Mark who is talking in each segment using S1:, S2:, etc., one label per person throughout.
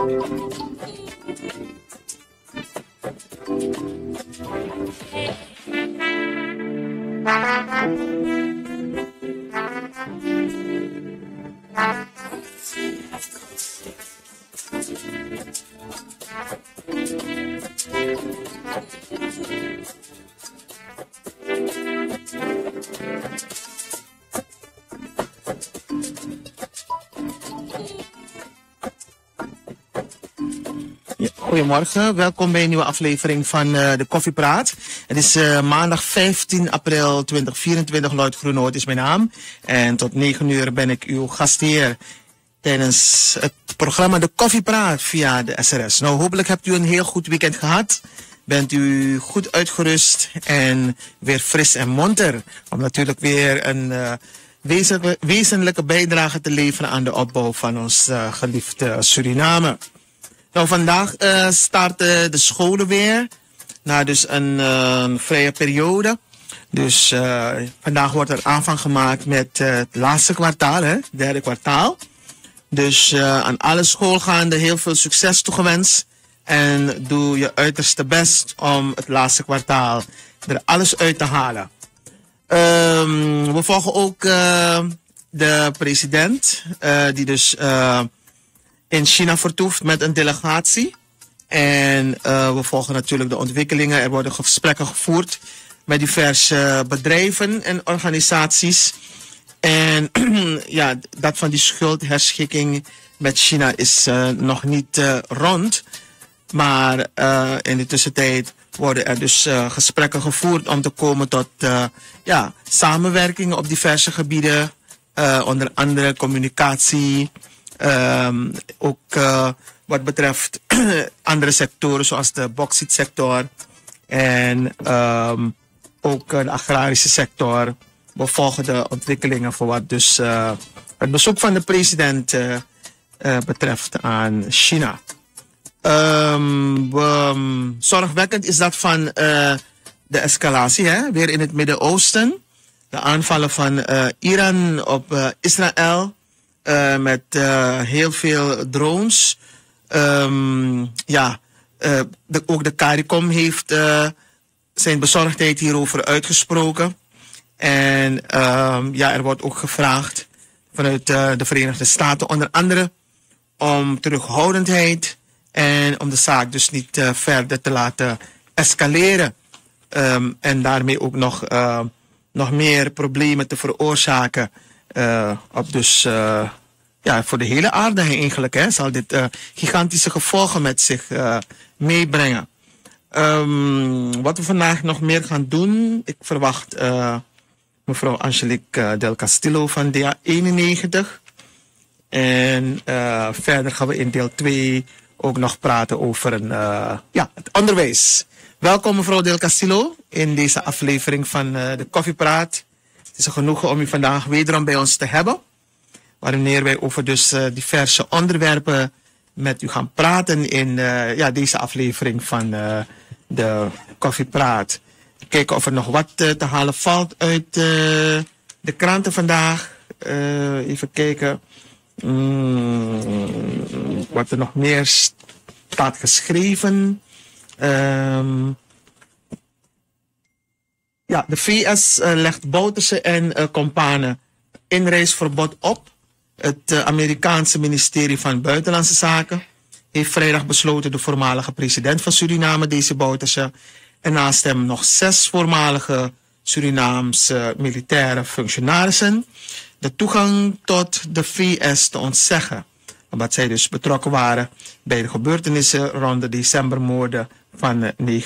S1: Goedemorgen, welkom bij een nieuwe aflevering van de Koffiepraat. Het is maandag 15 april 2024, Lloyd Groenhoort is mijn naam. En tot 9 uur ben ik uw gastheer tijdens het programma de Koffiepraat via de SRS. Nou, hopelijk hebt u een heel goed weekend gehad. Bent u goed uitgerust en weer fris en monter. Om natuurlijk weer een wezenlijke bijdrage te leveren aan de opbouw van ons geliefde Suriname. Nou, vandaag starten de scholen weer. Na dus een vrije periode. Dus vandaag wordt er aanvang gemaakt met het laatste kwartaal, het derde kwartaal. Dus aan alle schoolgaanden heel veel succes toegewenst. En doe je uiterste best om het laatste kwartaal er alles uit te halen. We volgen ook de president, die dus in China vertoeft met een delegatie. En we volgen natuurlijk de ontwikkelingen. Er worden gesprekken gevoerd met diverse bedrijven en organisaties. En ja, dat van die schuldherschikking met China is nog niet rond. Maar in de tussentijd worden er dus gesprekken gevoerd om te komen tot samenwerking op diverse gebieden. Onder andere communicatie. Ook wat betreft andere sectoren zoals de bauxietsector en ook de agrarische sector. We volgen de ontwikkelingen voor wat dus het bezoek van de president betreft aan China. Zorgwekkend is dat van de escalatie, hè? Weer in het Midden-Oosten. De aanvallen van Iran op Israël. Met heel veel drones. Ook de CARICOM heeft zijn bezorgdheid hierover uitgesproken. En er wordt ook gevraagd vanuit de Verenigde Staten onder andere om terughoudendheid en om de zaak dus niet verder te laten escaleren. En daarmee ook nog meer problemen te veroorzaken. Op dus voor de hele aarde eigenlijk zal dit gigantische gevolgen met zich meebrengen. Wat we vandaag nog meer gaan doen, ik verwacht mevrouw Angelique Del Castillo van DA91. En verder gaan we in deel 2 ook nog praten over het onderwijs. Welkom mevrouw Del Castillo in deze aflevering van de Koffiepraat. Het is een genoegen om u vandaag wederom bij ons te hebben. Wanneer wij over dus diverse onderwerpen met u gaan praten in deze aflevering van de Koffiepraat. Kijken of er nog wat te halen valt uit de kranten vandaag. Even kijken wat er nog meer staat geschreven. De VS legt Bouterse en companen inreisverbod op. Het Amerikaanse ministerie van Buitenlandse Zaken heeft vrijdag besloten de voormalige president van Suriname, Desi Bouterse, en naast hem nog 6 voormalige Surinaamse militaire functionarissen de toegang tot de VS te ontzeggen. Omdat zij dus betrokken waren bij de gebeurtenissen rond de decembermoorden van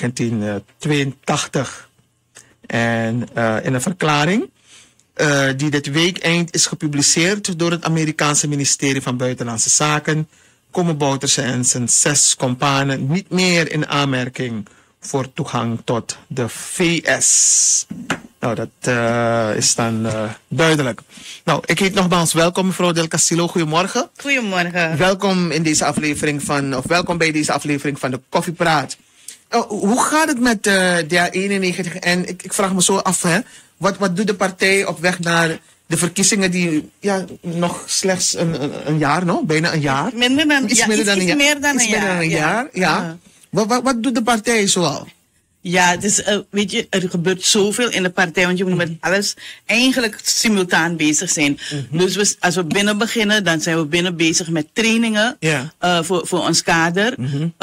S1: 1982. En in een verklaring die dit weekeind is gepubliceerd door het Amerikaanse ministerie van Buitenlandse Zaken, komen Bouterse en zijn 6 companen niet meer in aanmerking voor toegang tot de VS. Nou, dat is dan duidelijk. Nou, ik heet nogmaals welkom mevrouw Del Castillo. Goedemorgen.
S2: Goedemorgen.
S1: Welkom in deze aflevering welkom bij deze aflevering van de Koffiepraat. Hoe gaat het met de DA91? En ik vraag me zo af, hè, wat doet de partij op weg naar de verkiezingen die nog slechts een jaar, no? Bijna een jaar.
S2: Minder dan,
S1: iets meer dan een jaar.
S2: Ja.
S1: Wat doet de partij zoal?
S2: Ja, het is, weet je, er gebeurt zoveel in de partij, want je moet met alles eigenlijk simultaan bezig zijn. Dus als we binnen beginnen, dan zijn we binnen bezig met trainingen voor ons kader.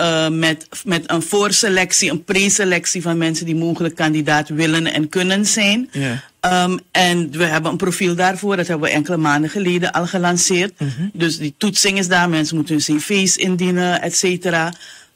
S2: Met een voorselectie, een preselectie van mensen die mogelijk kandidaat willen en kunnen zijn. En we hebben een profiel daarvoor, dat hebben we enkele maanden geleden al gelanceerd. Dus die toetsing is daar, mensen moeten hun cv's indienen, et cetera.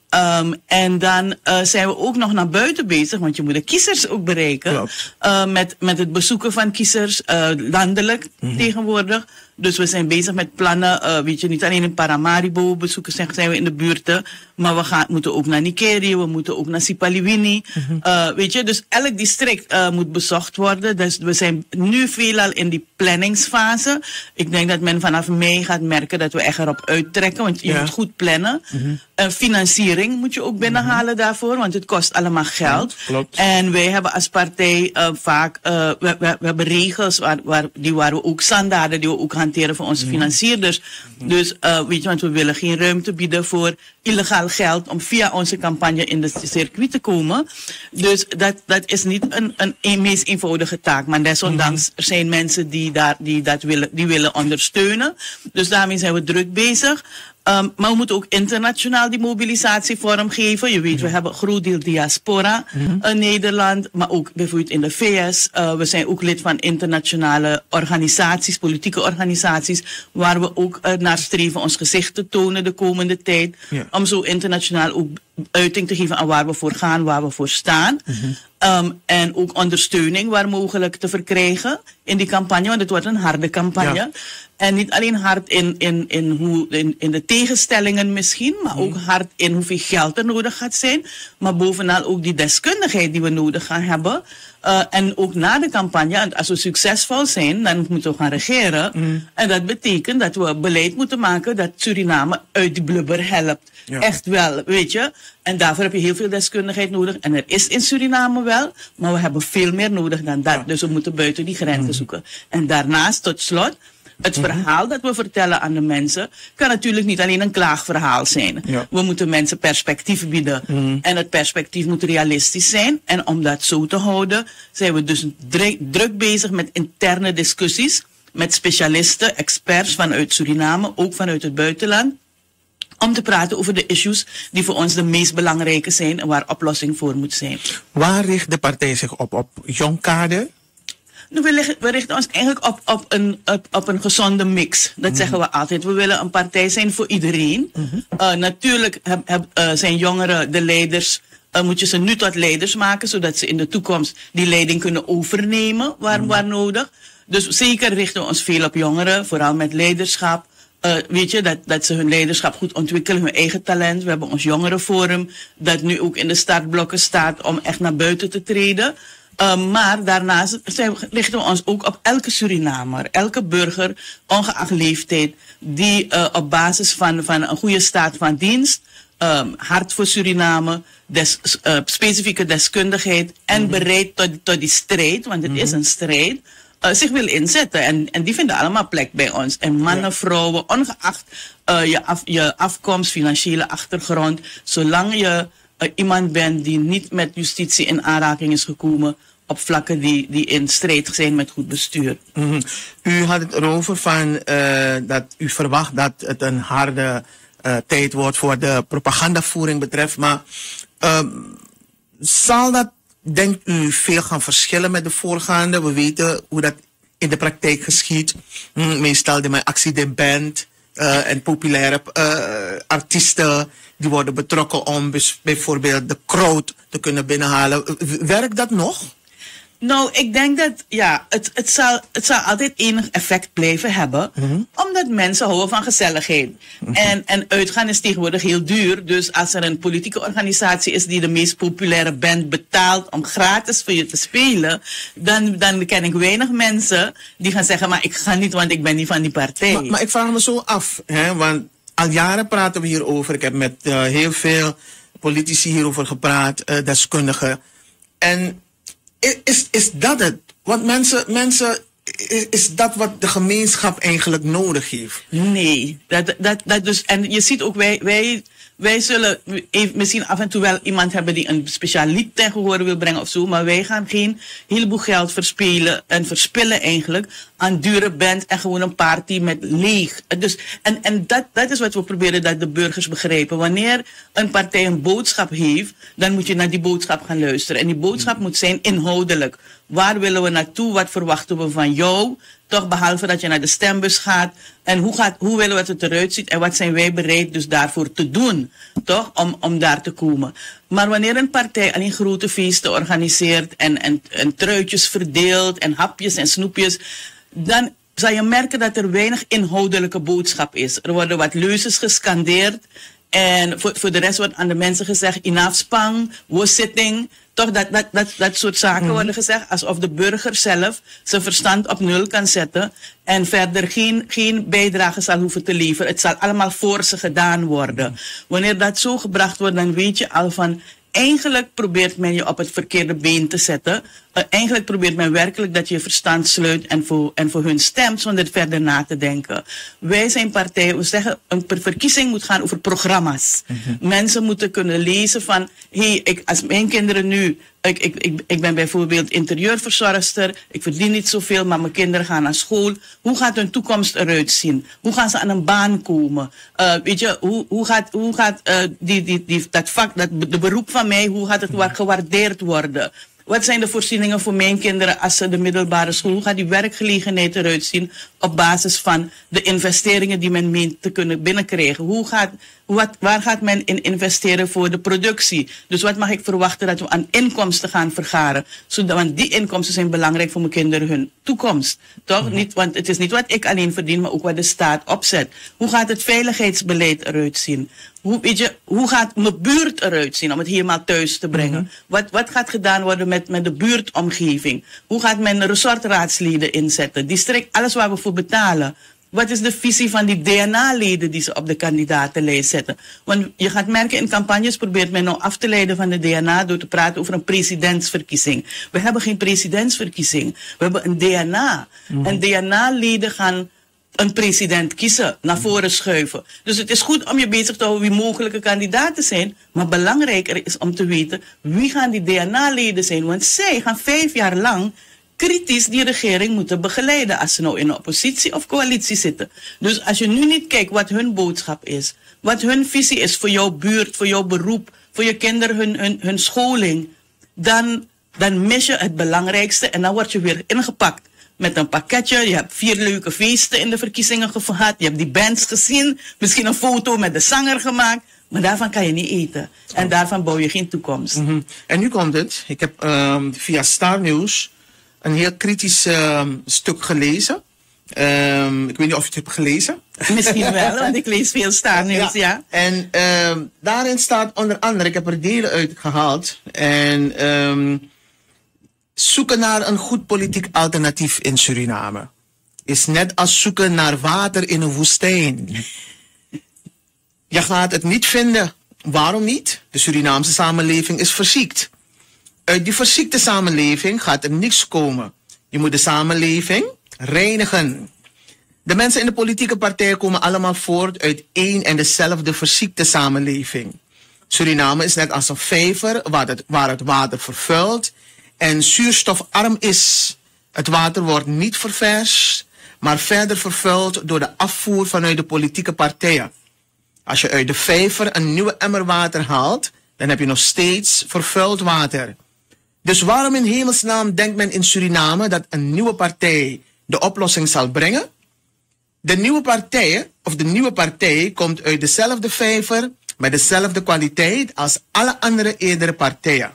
S2: En dan zijn we ook nog naar buiten bezig, want je moet de kiezers ook bereiken. Met het bezoeken van kiezers, landelijk tegenwoordig. Dus we zijn bezig met plannen, weet je, niet alleen in Paramaribo bezoeken zijn we in de buurten, maar we moeten ook naar Nikeri, we moeten ook naar Sipaliwini. Weet je, dus elk district moet bezocht worden. Dus we zijn nu veelal in die planningsfase. Ik denk dat men vanaf mei gaat merken dat we echt erop uittrekken, want je moet goed plannen. Financiering moet je ook binnenhalen daarvoor, want het kost allemaal geld.
S1: Klopt.
S2: En wij hebben als partij vaak, we hebben regels waar we ook standaarden die we ook hanteren voor onze financierders. Dus weet je, want we willen geen ruimte bieden voor illegaal geld om via onze campagne in de circuit te komen. Dus dat is niet een meest eenvoudige taak. Maar desondanks er zijn mensen die willen ondersteunen. Dus daarmee zijn we druk bezig. Maar we moeten ook internationaal die mobilisatie vormgeven. Je weet, we hebben een groot deel diaspora in Nederland, maar ook bijvoorbeeld in de VS. We zijn ook lid van internationale organisaties, politieke organisaties, waar we ook naar streven ons gezicht te tonen de komende tijd. Om zo internationaal ook uiting te geven aan waar we voor gaan, waar we voor staan. En ook ondersteuning waar mogelijk te verkrijgen in die campagne, want het wordt een harde campagne. En niet alleen hard in de tegenstellingen misschien, maar ook hard in hoeveel geld er nodig gaat zijn. Maar bovenal ook die deskundigheid die we nodig gaan hebben. En ook na de campagne, en als we succesvol zijn, dan moeten we gaan regeren. En dat betekent dat we beleid moeten maken dat Suriname uit die blubber helpt. Echt wel, weet je. En daarvoor heb je heel veel deskundigheid nodig. En er is in Suriname wel, maar we hebben veel meer nodig dan dat. Dus we moeten buiten die grenzen zoeken. En daarnaast, tot slot, het verhaal dat we vertellen aan de mensen kan natuurlijk niet alleen een klaagverhaal zijn. We moeten mensen perspectief bieden. En het perspectief moet realistisch zijn. En om dat zo te houden, zijn we dus druk bezig met interne discussies met specialisten, experts vanuit Suriname, ook vanuit het buitenland. Om te praten over de issues die voor ons de meest belangrijke zijn en waar oplossing voor moet zijn.
S1: Waar richt de partij zich op? Op jong kader?
S2: We richten ons eigenlijk op een gezonde mix. Dat zeggen we altijd. We willen een partij zijn voor iedereen. Natuurlijk zijn jongeren de leiders. Moet je ze nu tot leiders maken, zodat ze in de toekomst die leiding kunnen overnemen waar nodig. Dus zeker richten we ons veel op jongeren, vooral met leiderschap. Weet je, dat ze hun leiderschap goed ontwikkelen, hun eigen talent. We hebben ons jongerenforum, dat nu ook in de startblokken staat om echt naar buiten te treden. Maar daarnaast richten we ons ook op elke Surinamer, elke burger, ongeacht leeftijd, die op basis van een goede staat van dienst, hart voor Suriname, specifieke deskundigheid en bereid tot die strijd, want het is een strijd, zich wil inzetten. En die vinden allemaal plek bij ons. En mannen, vrouwen, ongeacht je afkomst, financiële achtergrond, zolang je iemand bent die niet met justitie in aanraking is gekomen op vlakken die in strijd zijn met goed bestuur.
S1: U had het erover van dat u verwacht dat het een harde tijd wordt voor de propagandavoering betreft, maar zal dat, denkt u, veel gaan verschillen met de voorgaande? We weten hoe dat in de praktijk geschiet. Meestal de actie de band en populaire artiesten die worden betrokken om bijvoorbeeld de crowd te kunnen binnenhalen. Werkt dat nog?
S2: Nou, ik denk dat het zal altijd enig effect blijven hebben. Omdat mensen houden van gezelligheid. En uitgaan is tegenwoordig heel duur. Dus als er een politieke organisatie is die de meest populaire band betaalt om gratis voor je te spelen, dan ken ik weinig mensen die gaan zeggen, maar ik ga niet, want ik ben niet van die partij.
S1: Maar ik vraag me zo af, hè, want al jaren praten we hierover. Ik heb met heel veel politici hierover gepraat, deskundigen. En is dat het? Want mensen is dat wat de gemeenschap eigenlijk nodig heeft?
S2: Nee, dat dus, en je ziet ook, wij zullen misschien af en toe wel iemand hebben die een speciaal lied ten gehoor wil brengen of zo, maar wij gaan geen heleboel geld verspillen eigenlijk aan dure band en gewoon een party met leeg. Dus, en dat is wat we proberen dat de burgers begrijpen. Wanneer een partij een boodschap heeft, dan moet je naar die boodschap gaan luisteren. En die boodschap moet zijn inhoudelijk. Waar willen we naartoe? Wat verwachten we van jou? Toch behalve dat je naar de stembus gaat. En hoe willen we dat het eruit ziet? En wat zijn wij bereid dus daarvoor te doen? Toch? Om daar te komen. Maar wanneer een partij alleen grote feesten organiseert en truitjes verdeelt en hapjes en snoepjes, dan zal je merken dat er weinig inhoudelijke boodschap is. Er worden wat leuzes gescandeerd. En voor de rest wordt aan de mensen gezegd, enough spang, was sitting. Toch dat soort zaken worden gezegd. Alsof de burger zelf zijn verstand op nul kan zetten. En verder geen bijdrage zal hoeven te leveren. Het zal allemaal voor ze gedaan worden. Wanneer dat zo gebracht wordt, dan weet je al van, eigenlijk probeert men je op het verkeerde been te zetten. Eigenlijk probeert men werkelijk dat je verstand sluit en voor hun stemt zonder verder na te denken. Wij zijn partij, we zeggen een verkiezing moet gaan over programma's. Mensen moeten kunnen lezen van, als mijn kinderen nu, ik ben bijvoorbeeld interieurverzorgster, ik verdien niet zoveel, maar mijn kinderen gaan naar school. Hoe gaat hun toekomst eruit zien? Hoe gaan ze aan een baan komen? Weet je, hoe gaat dat vak, de beroep van mij, hoe gaat het gewaardeerd worden? Wat zijn de voorzieningen voor mijn kinderen als ze de middelbare school? Hoe gaat die werkgelegenheid eruit zien op basis van de investeringen die men meent te kunnen binnenkrijgen? Waar gaat men in investeren voor de productie? Dus wat mag ik verwachten dat we aan inkomsten gaan vergaren? Want die inkomsten zijn belangrijk voor mijn kinderen, hun toekomst. Toch? Want het is niet wat ik alleen verdien, maar ook wat de staat opzet. Hoe gaat het veiligheidsbeleid eruit zien? Hoe gaat mijn buurt eruit zien om het helemaal thuis te brengen? Wat gaat gedaan worden met de buurtomgeving? Hoe gaat men resortraadsleden inzetten? Alles waar we voor betalen. Wat is de visie van die DNA-leden die ze op de kandidatenlijst zetten? Want je gaat merken, in campagnes probeert men nou af te leiden van de DNA door te praten over een presidentsverkiezing. We hebben geen presidentsverkiezing. We hebben een DNA. En DNA-leden gaan een president kiezen, naar voren schuiven. Dus het is goed om je bezig te houden wie mogelijke kandidaten zijn, maar belangrijker is om te weten wie gaan die DNA-leden zijn, want zij gaan 5 jaar lang kritisch die regering moeten begeleiden als ze nou in de oppositie of coalitie zitten. Dus als je nu niet kijkt wat hun boodschap is, wat hun visie is voor jouw buurt, voor jouw beroep, voor je kinderen, hun scholing, dan mis je het belangrijkste en dan word je weer ingepakt met een pakketje. Je hebt 4 leuke feesten in de verkiezingen gehad. Je hebt die bands gezien. Misschien een foto met de zanger gemaakt. Maar daarvan kan je niet eten. En daarvan bouw je geen toekomst.
S1: En nu komt het. Ik heb via Star News een heel kritisch stuk gelezen. Ik weet niet of je het hebt gelezen.
S2: Misschien wel, want ik lees veel Star News, ja.
S1: En daarin staat onder andere, ik heb er delen uit gehaald. En zoeken naar een goed politiek alternatief in Suriname is net als zoeken naar water in een woestijn. Je gaat het niet vinden. Waarom niet? De Surinaamse samenleving is verziekt. Uit die verziekte samenleving gaat er niks komen. Je moet de samenleving reinigen. De mensen in de politieke partijen komen allemaal voort uit één en dezelfde verziekte samenleving. Suriname is net als een vijver waar het water vervuilt en zuurstofarm is. Het water wordt niet ververst, maar verder vervuild door de afvoer vanuit de politieke partijen. Als je uit de vijver een nieuwe emmer water haalt, dan heb je nog steeds vervuild water. Dus waarom in hemelsnaam denkt men in Suriname dat een nieuwe partij de oplossing zal brengen? De nieuwe partij komt uit dezelfde vijver met dezelfde kwaliteit als alle andere eerdere partijen.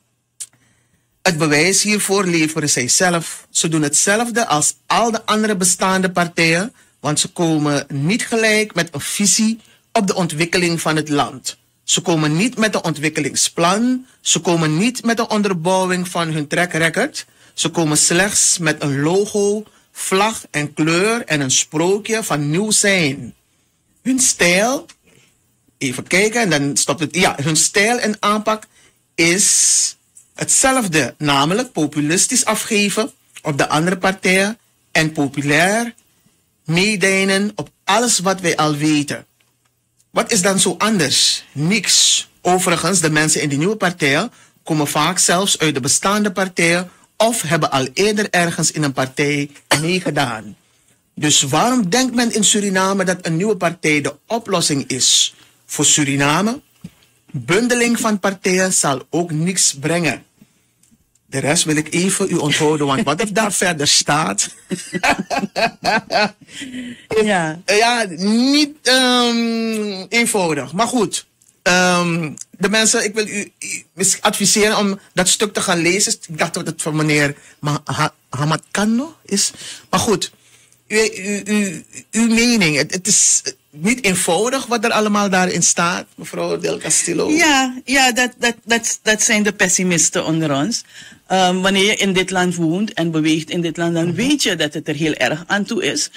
S1: Het bewijs hiervoor leveren zij zelf. Ze doen hetzelfde als al de andere bestaande partijen, want ze komen niet gelijk met een visie op de ontwikkeling van het land. Ze komen niet met een ontwikkelingsplan. Ze komen niet met een onderbouwing van hun track record. Ze komen slechts met een logo, vlag en kleur en een sprookje van nieuw zijn. Hun stijl, even kijken en dan stopt het. Ja, hun stijl en aanpak is hetzelfde, namelijk populistisch afgeven op de andere partijen en populair meedijnen op alles wat wij al weten. Wat is dan zo anders? Niks. Overigens, de mensen in die nieuwe partijen komen vaak zelfs uit de bestaande partijen of hebben al eerder ergens in een partij meegedaan. Dus waarom denkt men in Suriname dat een nieuwe partij de oplossing is voor Suriname? Bundeling van partijen zal ook niks brengen. De rest wil ik even u onthouden, want wat er daar verder staat. Ja, niet eenvoudig. Maar goed, de mensen, ik wil u adviseren om dat stuk te gaan lezen. Ik dacht dat het van meneer Hamad Kano is. Maar goed, uw mening, het is niet eenvoudig wat er allemaal daarin staat, mevrouw Del Castillo.
S2: Ja, dat zijn de pessimisten onder ons. Wanneer je in dit land woont en beweegt in dit land, dan weet je dat het er heel erg aan toe is.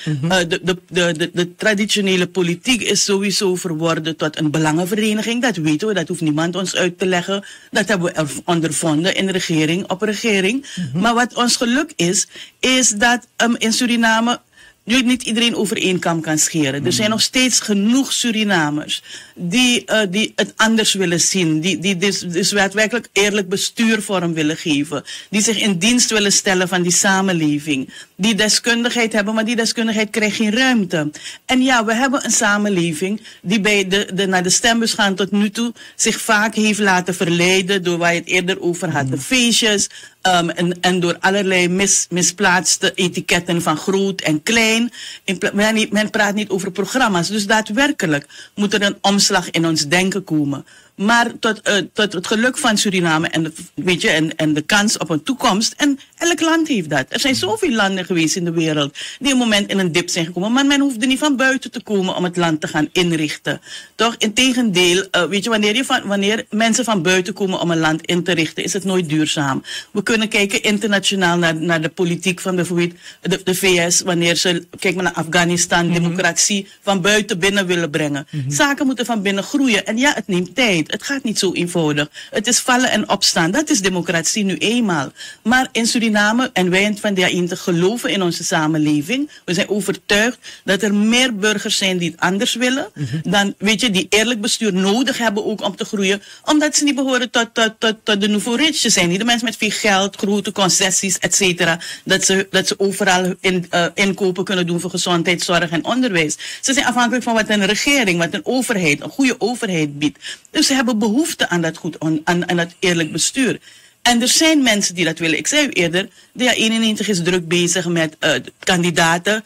S2: De traditionele politiek is sowieso verworden tot een belangenvereniging. Dat weten we, dat hoeft niemand ons uit te leggen. Dat hebben we ondervonden in regering op regering. Maar wat ons geluk is dat in Suriname niet iedereen over één kam kan scheren. Er zijn nog steeds genoeg Surinamers die het anders willen zien. Die dus daadwerkelijk eerlijk bestuur vorm willen geven. Die zich in dienst willen stellen van die samenleving. Die deskundigheid hebben, maar die deskundigheid krijgt geen ruimte. En ja, we hebben een samenleving die bij naar de stembus gaan tot nu toe zich vaak heeft laten verleiden door waar je het eerder over had. De feestjes. En door allerlei misplaatste etiketten van groot en klein. Men praat niet over programma's. Dus daadwerkelijk moet er een omslag in ons denken komen. Maar tot het geluk van Suriname en de kans op een toekomst. En elk land heeft dat. Er zijn zoveel landen geweest in de wereld die een moment in een dip zijn gekomen. Maar men hoefde niet van buiten te komen om het land te gaan inrichten. Toch? Integendeel, wanneer mensen van buiten komen om een land in te richten, is het nooit duurzaam. We kunnen kijken internationaal naar de politiek van bijvoorbeeld de VS. Wanneer ze kijken naar Afghanistan, democratie van buiten binnen willen brengen. Zaken moeten van binnen groeien. En ja, het neemt tijd. Het gaat niet zo eenvoudig. Het is vallen en opstaan. Dat is democratie nu eenmaal. Maar in Suriname, en wij van de Aïnte geloven in onze samenleving. We zijn overtuigd dat er meer burgers zijn die het anders willen. Dan, die eerlijk bestuur nodig hebben ook om te groeien. Omdat ze niet behoren tot de nouveau rich. Ze zijn niet de mensen met veel geld, grote concessies, et cetera. Dat ze overal inkopen kunnen doen voor gezondheidszorg en onderwijs. Ze zijn afhankelijk van wat een regering, wat een overheid, een goede overheid biedt. Dus ze hebben behoefte aan dat eerlijk bestuur. En er zijn mensen die dat willen. Ik zei u eerder, DA91 is druk bezig met kandidaten,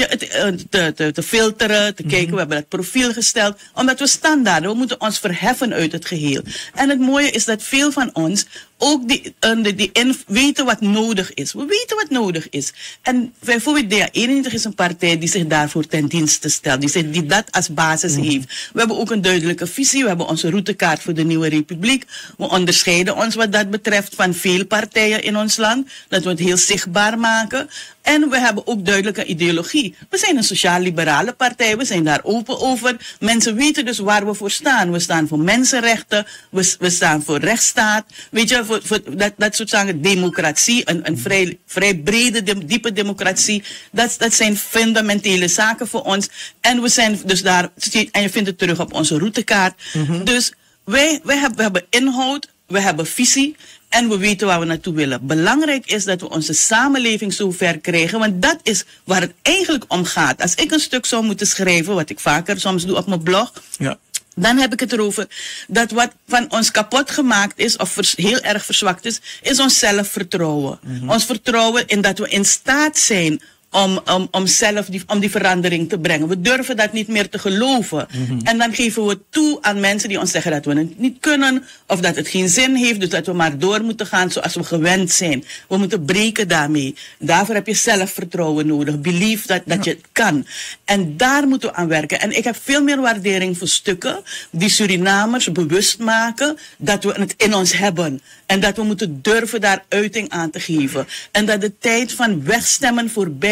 S2: te filteren, te kijken. We hebben dat profiel gesteld, omdat we standaarden, we moeten ons verheffen uit het geheel. En het mooie is dat veel van ons ook weten wat nodig is. We weten wat nodig is. En bijvoorbeeld DA91 is een partij die zich daarvoor ten dienste stelt. Die dat als basis heeft. We hebben ook een duidelijke visie. We hebben onze routekaart voor de nieuwe republiek. We onderscheiden ons wat dat betreft van veel partijen in ons land. Dat we het heel zichtbaar maken. En we hebben ook duidelijke ideologie. We zijn een sociaal-liberale partij. We zijn daar open over. Mensen weten dus waar we voor staan. We staan voor mensenrechten. We staan voor rechtsstaat. Voor dat soort zaken. Democratie. Een vrij brede, diepe democratie. Dat zijn fundamentele zaken voor ons. En we zijn dus daar. En je vindt het terug op onze routekaart. Dus we hebben inhoud. We hebben visie. En we weten waar we naartoe willen. Belangrijk is dat we onze samenleving zo ver krijgen. Want dat is waar het eigenlijk om gaat. Als ik een stuk zou moeten schrijven, wat ik vaker soms doe op mijn blog. Ja. Dan heb ik het erover dat wat van ons kapot gemaakt is, of heel erg verzwakt is ons zelfvertrouwen. Ons vertrouwen in dat we in staat zijn om zelf die verandering te brengen. We durven dat niet meer te geloven. En dan geven we toe aan mensen die ons zeggen dat we het niet kunnen, of dat het geen zin heeft, dus dat we maar door moeten gaan zoals we gewend zijn. We moeten breken daarmee. Daarvoor heb je zelfvertrouwen nodig. Belief dat je het kan. En daar moeten we aan werken. En ik heb veel meer waardering voor stukken die Surinamers bewust maken dat we het in ons hebben. En dat we moeten durven daar uiting aan te geven. En dat de tijd van wegstemmen voorbij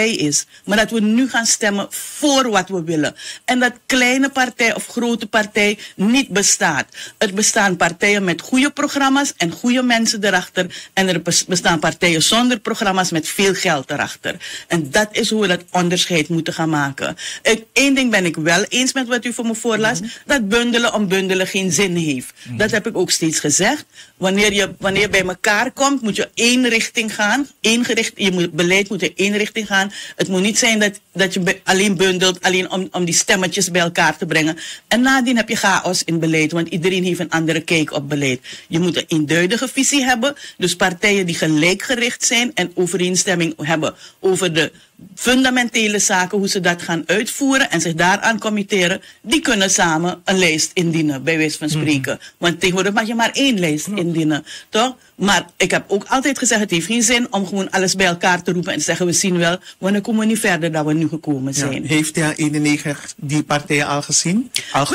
S2: partij is. Maar dat we nu gaan stemmen voor wat we willen. En dat kleine partij of grote partij niet bestaat. Er bestaan partijen met goede programma's en goede mensen erachter. En er bestaan partijen zonder programma's met veel geld erachter. En dat is hoe we dat onderscheid moeten gaan maken. Eén ding ben ik wel eens met wat u voor me voorlas. Dat bundelen om bundelen geen zin heeft. Dat heb ik ook steeds gezegd. Wanneer je bij elkaar komt, moet je één richting gaan. Beleid moet in één richting gaan. Het moet niet zijn dat je alleen bundelt, alleen om die stemmetjes bij elkaar te brengen. En nadien heb je chaos in beleid, want iedereen heeft een andere kijk op beleid. Je moet een eenduidige visie hebben. Dus partijen die gelijkgericht zijn en overeenstemming hebben over de fundamentele zaken, hoe ze dat gaan uitvoeren en zich daaraan committeren, die kunnen samen een lijst indienen, bij wijze van spreken. Want tegenwoordig mag je maar één lijst indienen, toch? Maar ik heb ook altijd gezegd, het heeft geen zin om gewoon alles bij elkaar te roepen en te zeggen, we zien wel, want dan komen we niet verder dan we nu gekomen zijn.
S1: Ja. Heeft de 91 die partijen al gezien?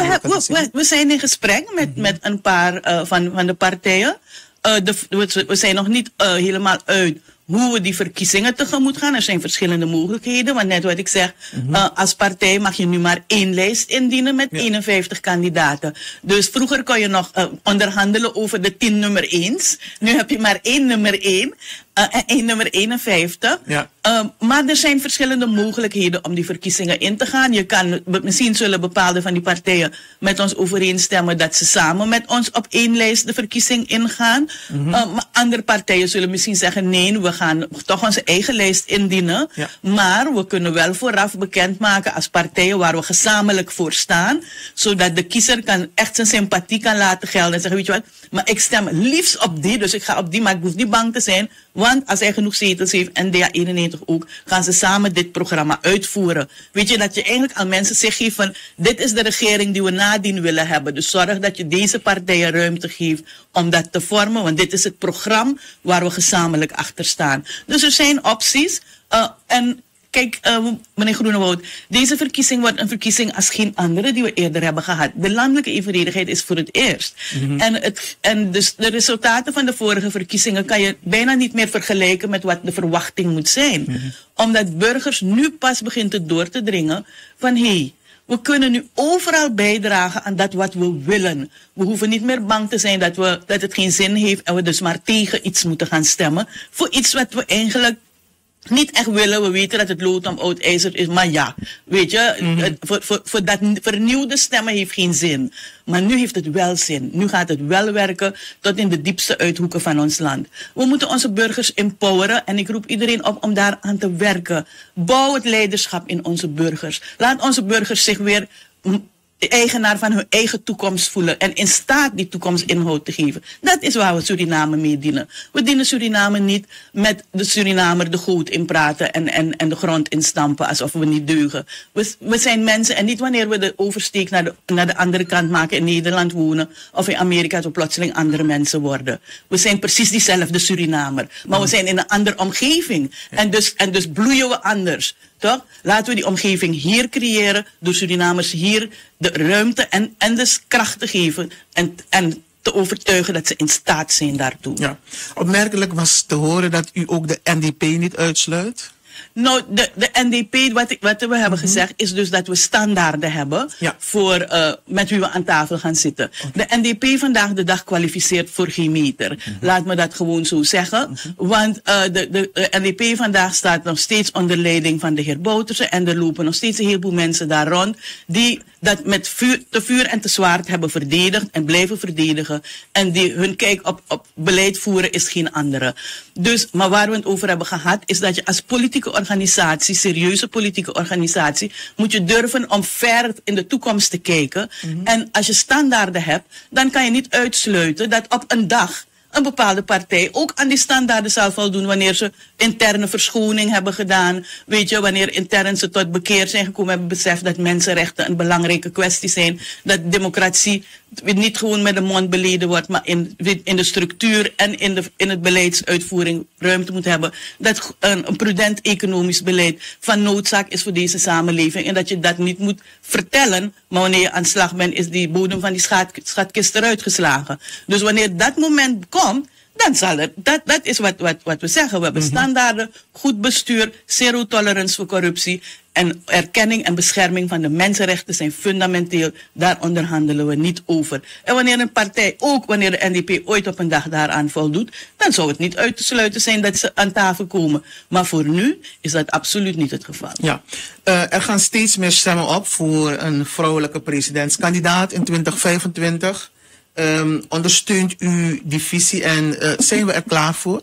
S2: We zijn in gesprek met een paar van de partijen. We zijn nog niet helemaal uit hoe we die verkiezingen tegemoet gaan. Er zijn verschillende mogelijkheden. Want net wat ik zeg, als partij mag je nu maar één lijst indienen met 51 kandidaten. Dus vroeger kon je nog onderhandelen over de 10 nummer 1's. Nu heb je maar één nummer 1. En nummer 51. Ja. Maar er zijn verschillende mogelijkheden om die verkiezingen in te gaan. Misschien zullen bepaalde van die partijen met ons overeenstemmen dat ze samen met ons op één lijst de verkiezing ingaan. Maar andere partijen zullen misschien zeggen, nee, we gaan toch onze eigen lijst indienen. Ja. Maar we kunnen wel vooraf bekendmaken als partijen waar we gezamenlijk voor staan. Zodat de kiezer echt zijn sympathie kan laten gelden en zeggen, weet je wat, maar ik stem liefst op die, dus ik ga op die, maar ik hoef niet bang te zijn. Want als hij genoeg zetels heeft en DA91 ook, gaan ze samen dit programma uitvoeren. Weet je, dat je eigenlijk aan mensen zegt geeft van, dit is de regering die we nadien willen hebben. Dus zorg dat je deze partijen ruimte geeft om dat te vormen. Want dit is het programma waar we gezamenlijk achter staan. Dus er zijn opties. En kijk, meneer Groenewoud, deze verkiezing wordt een verkiezing als geen andere die we eerder hebben gehad. De landelijke evenredigheid is voor het eerst. En dus de resultaten van de vorige verkiezingen kan je bijna niet meer vergelijken met wat de verwachting moet zijn. Omdat burgers nu pas beginnen door te dringen van, hé, we kunnen nu overal bijdragen aan dat wat we willen. We hoeven niet meer bang te zijn dat het geen zin heeft en we dus maar tegen iets moeten gaan stemmen. Voor iets wat we eigenlijk niet echt willen. We weten dat het lood om oud ijzer is, maar ja, weet je, voor dat vernieuwde stemmen heeft geen zin. Maar nu heeft het wel zin. Nu gaat het wel werken tot in de diepste uithoeken van ons land. We moeten onze burgers empoweren en ik roep iedereen op om daaraan te werken. Bouw het leiderschap in onze burgers. Laat onze burgers zich weer eigenaar van hun eigen toekomst voelen en in staat die toekomstinhoud te geven. Dat is waar we Suriname mee dienen. We dienen Suriname niet met de Surinamer de goot in praten en de grond instampen alsof we niet deugen. We zijn mensen en niet wanneer we de oversteek naar de andere kant maken in Nederland wonen of in Amerika zo plotseling andere mensen worden. We zijn precies diezelfde Surinamer, maar we zijn in een andere omgeving en dus bloeien we anders. Toch? Laten we die omgeving hier creëren, door Surinamers hier de ruimte en dus kracht te geven en te overtuigen dat ze in staat zijn daartoe. Ja.
S1: Opmerkelijk was te horen dat u ook de NDP niet uitsluit.
S2: Nou, de NDP, wat we hebben gezegd, is dus dat we standaarden hebben voor met wie we aan tafel gaan zitten. De NDP vandaag de dag kwalificeert voor geen meter. Laat me dat gewoon zo zeggen. Want de NDP vandaag staat nog steeds onder leiding van de heer Bouterse en er lopen nog steeds een heleboel mensen daar rond die dat met te vuur en te zwaard hebben verdedigd en blijven verdedigen. En die hun kijk op beleid voeren is geen andere. Dus, maar waar we het over hebben gehad, is dat je als politieke organisatie, serieuze politieke organisatie, moet je durven om ver in de toekomst te kijken. En als je standaarden hebt, dan kan je niet uitsluiten dat op een dag een bepaalde partij ook aan die standaarden zal voldoen wanneer ze interne verschoning hebben gedaan. Weet je, wanneer intern ze tot bekeer zijn gekomen, hebben beseft dat mensenrechten een belangrijke kwestie zijn. Dat democratie niet gewoon met de mond beleden wordt, maar in de structuur en in het beleidsuitvoering ruimte moet hebben. Dat een prudent economisch beleid van noodzaak is voor deze samenleving. En dat je dat niet moet vertellen, maar wanneer je aan de slag bent, is die bodem van die schatkist eruit geslagen. Dus wanneer dat moment komt, dan zal er, dat is wat we zeggen. We hebben standaarden, goed bestuur, zero tolerance voor corruptie. En erkenning en bescherming van de mensenrechten zijn fundamenteel. Daar onderhandelen we niet over. En wanneer een partij, ook wanneer de NDP ooit op een dag daaraan voldoet, dan zou het niet uit te sluiten zijn dat ze aan tafel komen. Maar voor nu is dat absoluut niet het geval.
S1: Ja, er gaan steeds meer stemmen op voor een vrouwelijke presidentskandidaat in 2025. Ondersteunt u die visie en zijn we er klaar voor?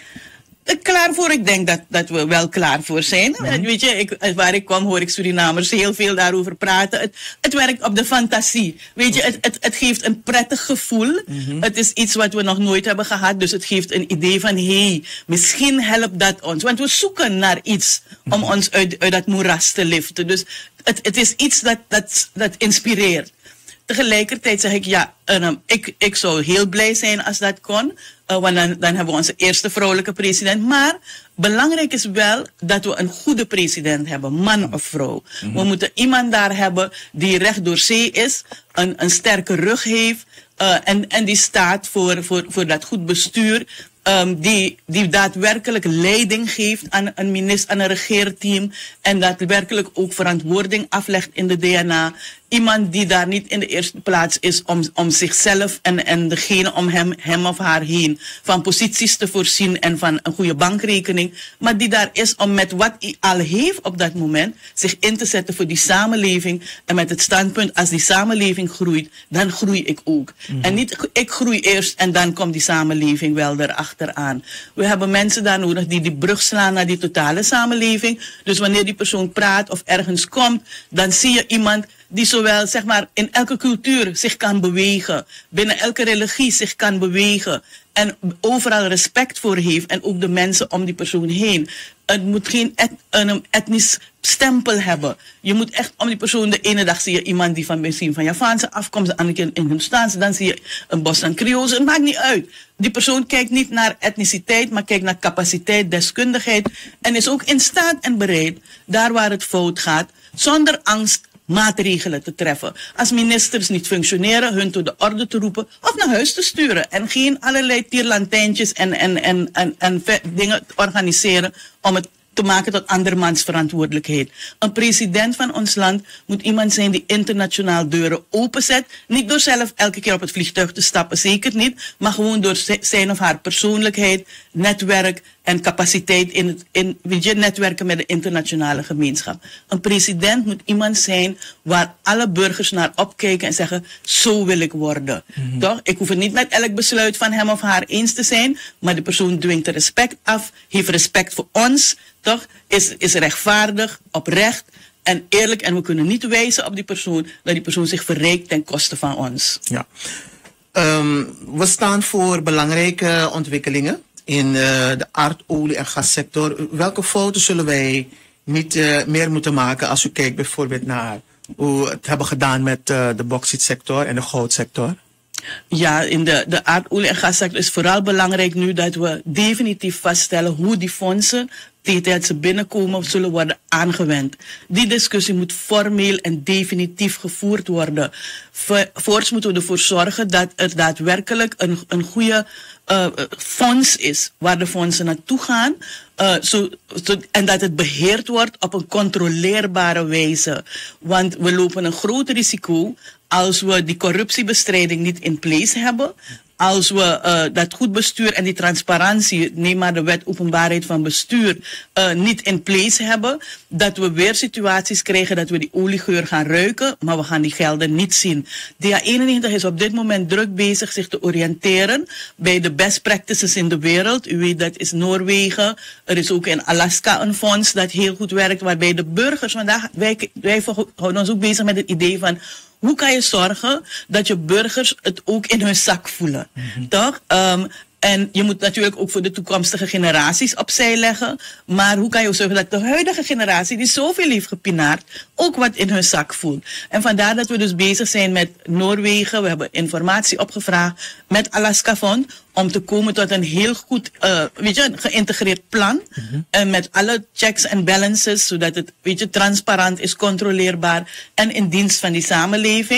S2: Klaar voor, ik denk dat we wel klaar voor zijn. Weet je, waar ik kom hoor ik Surinamers heel veel daarover praten. Het werkt op de fantasie. Weet je, het geeft een prettig gevoel. Het is iets wat we nog nooit hebben gehad. Dus het geeft een idee van, hey, misschien helpt dat ons. Want we zoeken naar iets om ons uit dat moeras te liften. Dus het is iets dat inspireert. Tegelijkertijd zeg ik, ja, ik zou heel blij zijn als dat kon. Want dan hebben we onze eerste vrouwelijke president. Maar belangrijk is wel dat we een goede president hebben, man of vrouw. We moeten iemand daar hebben die recht door zee is, een sterke rug heeft en die staat voor dat goed bestuur. Die daadwerkelijk leiding geeft aan een minister, aan een regeerteam. En daadwerkelijk ook verantwoording aflegt in de DNA. Iemand die daar niet in de eerste plaats is om zichzelf en degene om hem of haar heen van posities te voorzien en van een goede bankrekening. Maar die daar is om met wat hij al heeft op dat moment zich in te zetten voor die samenleving. En met het standpunt, als die samenleving groeit, dan groei ik ook. En niet ik groei eerst en dan komt die samenleving wel erachteraan. We hebben mensen daar nodig die die brug slaan naar die totale samenleving. Dus wanneer die persoon praat of ergens komt, dan zie je iemand die zowel zeg maar in elke cultuur zich kan bewegen, binnen elke religie zich kan bewegen en overal respect voor heeft en ook de mensen om die persoon heen. Het moet geen etnisch stempel hebben. Je moet echt om die persoon, de ene dag zie je iemand die misschien van Javaanse afkomst, de andere keer in Hindoestaanse, dan zie je een Boston Creoolse. Het maakt niet uit. Die persoon kijkt niet naar etniciteit, maar kijkt naar capaciteit, deskundigheid en is ook in staat en bereid, daar waar het fout gaat, zonder angst maatregelen te treffen. Als ministers niet functioneren, hun tot de orde te roepen of naar huis te sturen. En geen allerlei tierlantijntjes en dingen organiseren om het te maken tot andermans verantwoordelijkheid. Een president van ons land moet iemand zijn die internationaal deuren openzet. Niet door zelf elke keer op het vliegtuig te stappen, zeker niet. Maar gewoon door zijn of haar persoonlijkheid, netwerk en capaciteit in netwerken met de internationale gemeenschap. Een president moet iemand zijn waar alle burgers naar opkijken en zeggen, zo wil ik worden. Toch? Ik hoef het niet met elk besluit van hem of haar eens te zijn, maar de persoon dwingt de respect af, heeft respect voor ons, toch? Is rechtvaardig, oprecht en eerlijk. En we kunnen niet wijzen op die persoon dat die persoon zich verrijkt ten koste van ons.
S1: Ja. We staan voor belangrijke ontwikkelingen in de aardolie- en gassector. Welke fouten zullen wij niet meer moeten maken als u kijkt bijvoorbeeld naar hoe we het hebben gedaan met de bauxietsector en de goudsector?
S2: Ja, in de aardolie- en gassector is vooral belangrijk nu dat we definitief vaststellen hoe die fondsen tegen dat ze binnenkomen zullen worden aangewend. Die discussie moet formeel en definitief gevoerd worden. Voorts moeten we ervoor zorgen dat er daadwerkelijk een goede fonds is waar de fondsen naartoe gaan. En dat het beheerd wordt op een controleerbare wijze. Want we lopen een groot risico als we die corruptiebestrijding niet in place hebben. Als we dat goed bestuur en die transparantie, neem maar de wet openbaarheid van bestuur, niet in place hebben, dat we weer situaties krijgen dat we die oliegeur gaan ruiken, maar we gaan die gelden niet zien. DA91 is op dit moment druk bezig zich te oriënteren bij de best practices in de wereld. U weet, dat is Noorwegen. Er is ook in Alaska een fonds dat heel goed werkt, waarbij de burgers, vandaag, wij houden ons ook bezig met het idee van, hoe kan je zorgen dat je burgers het ook in hun zak voelen? Toch? En je moet natuurlijk ook voor de toekomstige generaties opzij leggen. Maar hoe kan je zorgen dat de huidige generatie, die zoveel heeft gepinaard, ook wat in hun zak voelt? En vandaar dat we dus bezig zijn met Noorwegen. We hebben informatie opgevraagd met Alaska Fond om te komen tot een heel goed geïntegreerd plan. Met alle checks en balances, zodat het transparant is, controleerbaar en in dienst van die samenleving.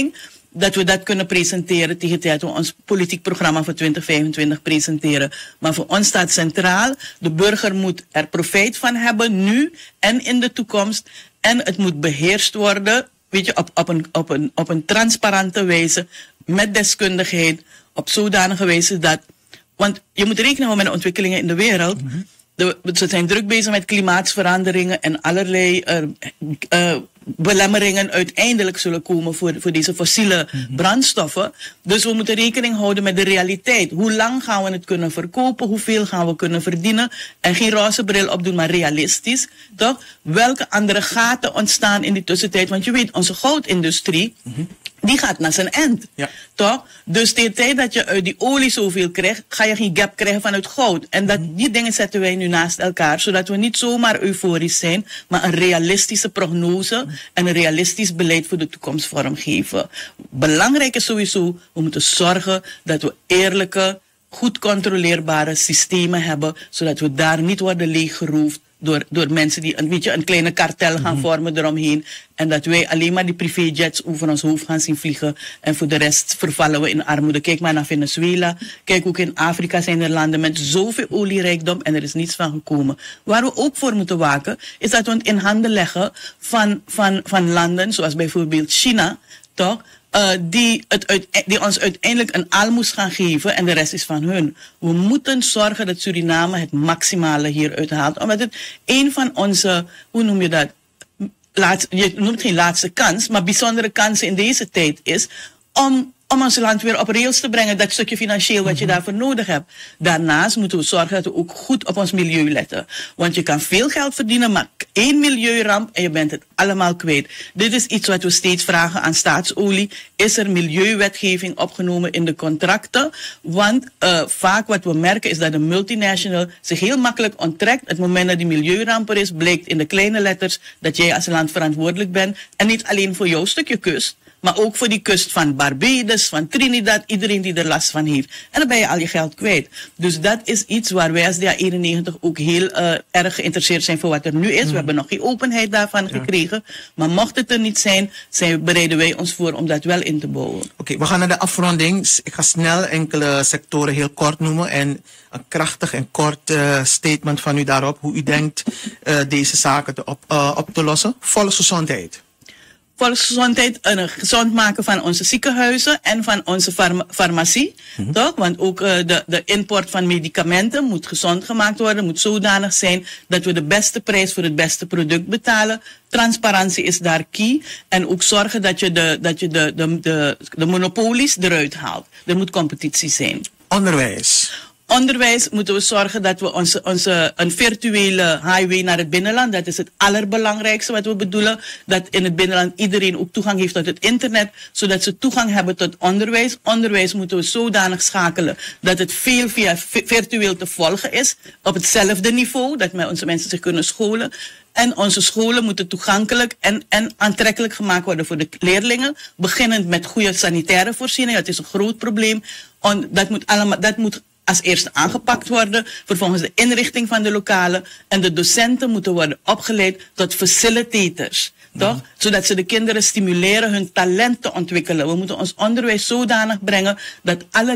S2: dat we dat kunnen presenteren tegen de tijd we ons politiek programma voor 2025 presenteren. Maar voor ons staat centraal, de burger moet er profijt van hebben nu en in de toekomst. En het moet beheerst worden, weet je, op een transparante wijze, met deskundigheid, op zodanige wijze dat, want je moet rekening houden met de ontwikkelingen in de wereld. Ze zijn druk bezig met klimaatsveranderingen en allerlei belemmeringen uiteindelijk zullen komen voor deze fossiele brandstoffen. Dus we moeten rekening houden met de realiteit. Hoe lang gaan we het kunnen verkopen? Hoeveel gaan we kunnen verdienen? En geen roze bril opdoen, maar realistisch. Toch? Welke andere gaten ontstaan in die tussentijd? Want je weet, onze goudindustrie, die gaat naar zijn eind. Ja. Toch? Dus tegen de tijd dat je uit die olie zoveel krijgt, ga je geen gap krijgen vanuit goud. En die dingen zetten wij nu naast elkaar, zodat we niet zomaar euforisch zijn, maar een realistische prognose en een realistisch beleid voor de toekomst vormgeven. Belangrijk is sowieso, we moeten zorgen dat we eerlijke, goed controleerbare systemen hebben, zodat we daar niet worden leeggeroofd door mensen die een kleine kartel gaan vormen eromheen. En dat wij alleen maar die privéjets over ons hoofd gaan zien vliegen. En voor de rest vervallen we in armoede. Kijk maar naar Venezuela. Kijk, ook in Afrika zijn er landen met zoveel olierijkdom en er is niets van gekomen. Waar we ook voor moeten waken, is dat we het in handen leggen van landen, zoals bijvoorbeeld China, toch? Die ons uiteindelijk een aalmoes gaan geven en de rest is van hun. We moeten zorgen dat Suriname het maximale hieruit haalt. Omdat het een van onze, hoe noem je dat? Je noemt geen laatste kans, maar bijzondere kansen in deze tijd is om ons land weer op rails te brengen, dat stukje financieel wat je daarvoor nodig hebt. Daarnaast moeten we zorgen dat we ook goed op ons milieu letten. Want je kan veel geld verdienen, maar 1 milieuramp en je bent het allemaal kwijt. Dit is iets wat we steeds vragen aan staatsolie. Is er milieuwetgeving opgenomen in de contracten? Want vaak wat we merken is dat de multinational zich heel makkelijk onttrekt. Het moment dat die milieuramp er is, blijkt in de kleine letters dat jij als land verantwoordelijk bent. En niet alleen voor jouw stukje kust, maar ook voor die kust van Barbados, van Trinidad, iedereen die er last van heeft. En dan ben je al je geld kwijt. Dus dat is iets waar wij als DA91 ook heel erg geïnteresseerd zijn voor wat er nu is. We hebben nog geen openheid daarvan gekregen. Maar mocht het er niet zijn, bereiden wij ons voor om dat wel in te bouwen.
S1: Oké, we gaan naar de afronding. Ik ga snel enkele sectoren heel kort noemen en een krachtig en kort statement van u daarop, hoe u denkt deze zaken op te lossen. Volksgezondheid.
S2: Volksgezondheid, gezond maken van onze ziekenhuizen en van onze farmacie. Toch? Want ook de import van medicamenten moet gezond gemaakt worden, moet zodanig zijn dat we de beste prijs voor het beste product betalen. Transparantie is daar key. En ook zorgen dat je de monopolies eruit haalt. Er moet competitie zijn. Onderwijs moeten we zorgen dat we een virtuele highway naar het binnenland, dat is het allerbelangrijkste wat we bedoelen, dat in het binnenland iedereen ook toegang heeft tot het internet, zodat ze toegang hebben tot onderwijs. Onderwijs moeten we zodanig schakelen dat het veel via virtueel te volgen is, op hetzelfde niveau, dat onze mensen zich kunnen scholen. En onze scholen moeten toegankelijk en aantrekkelijk gemaakt worden voor de leerlingen, beginnend met goede sanitaire voorzieningen, dat is een groot probleem. Dat moet als eerste aangepakt worden, vervolgens de inrichting van de lokalen en de docenten moeten worden opgeleid tot facilitators. Toch? Zodat ze de kinderen stimuleren hun talent te ontwikkelen. We moeten ons onderwijs zodanig brengen dat alle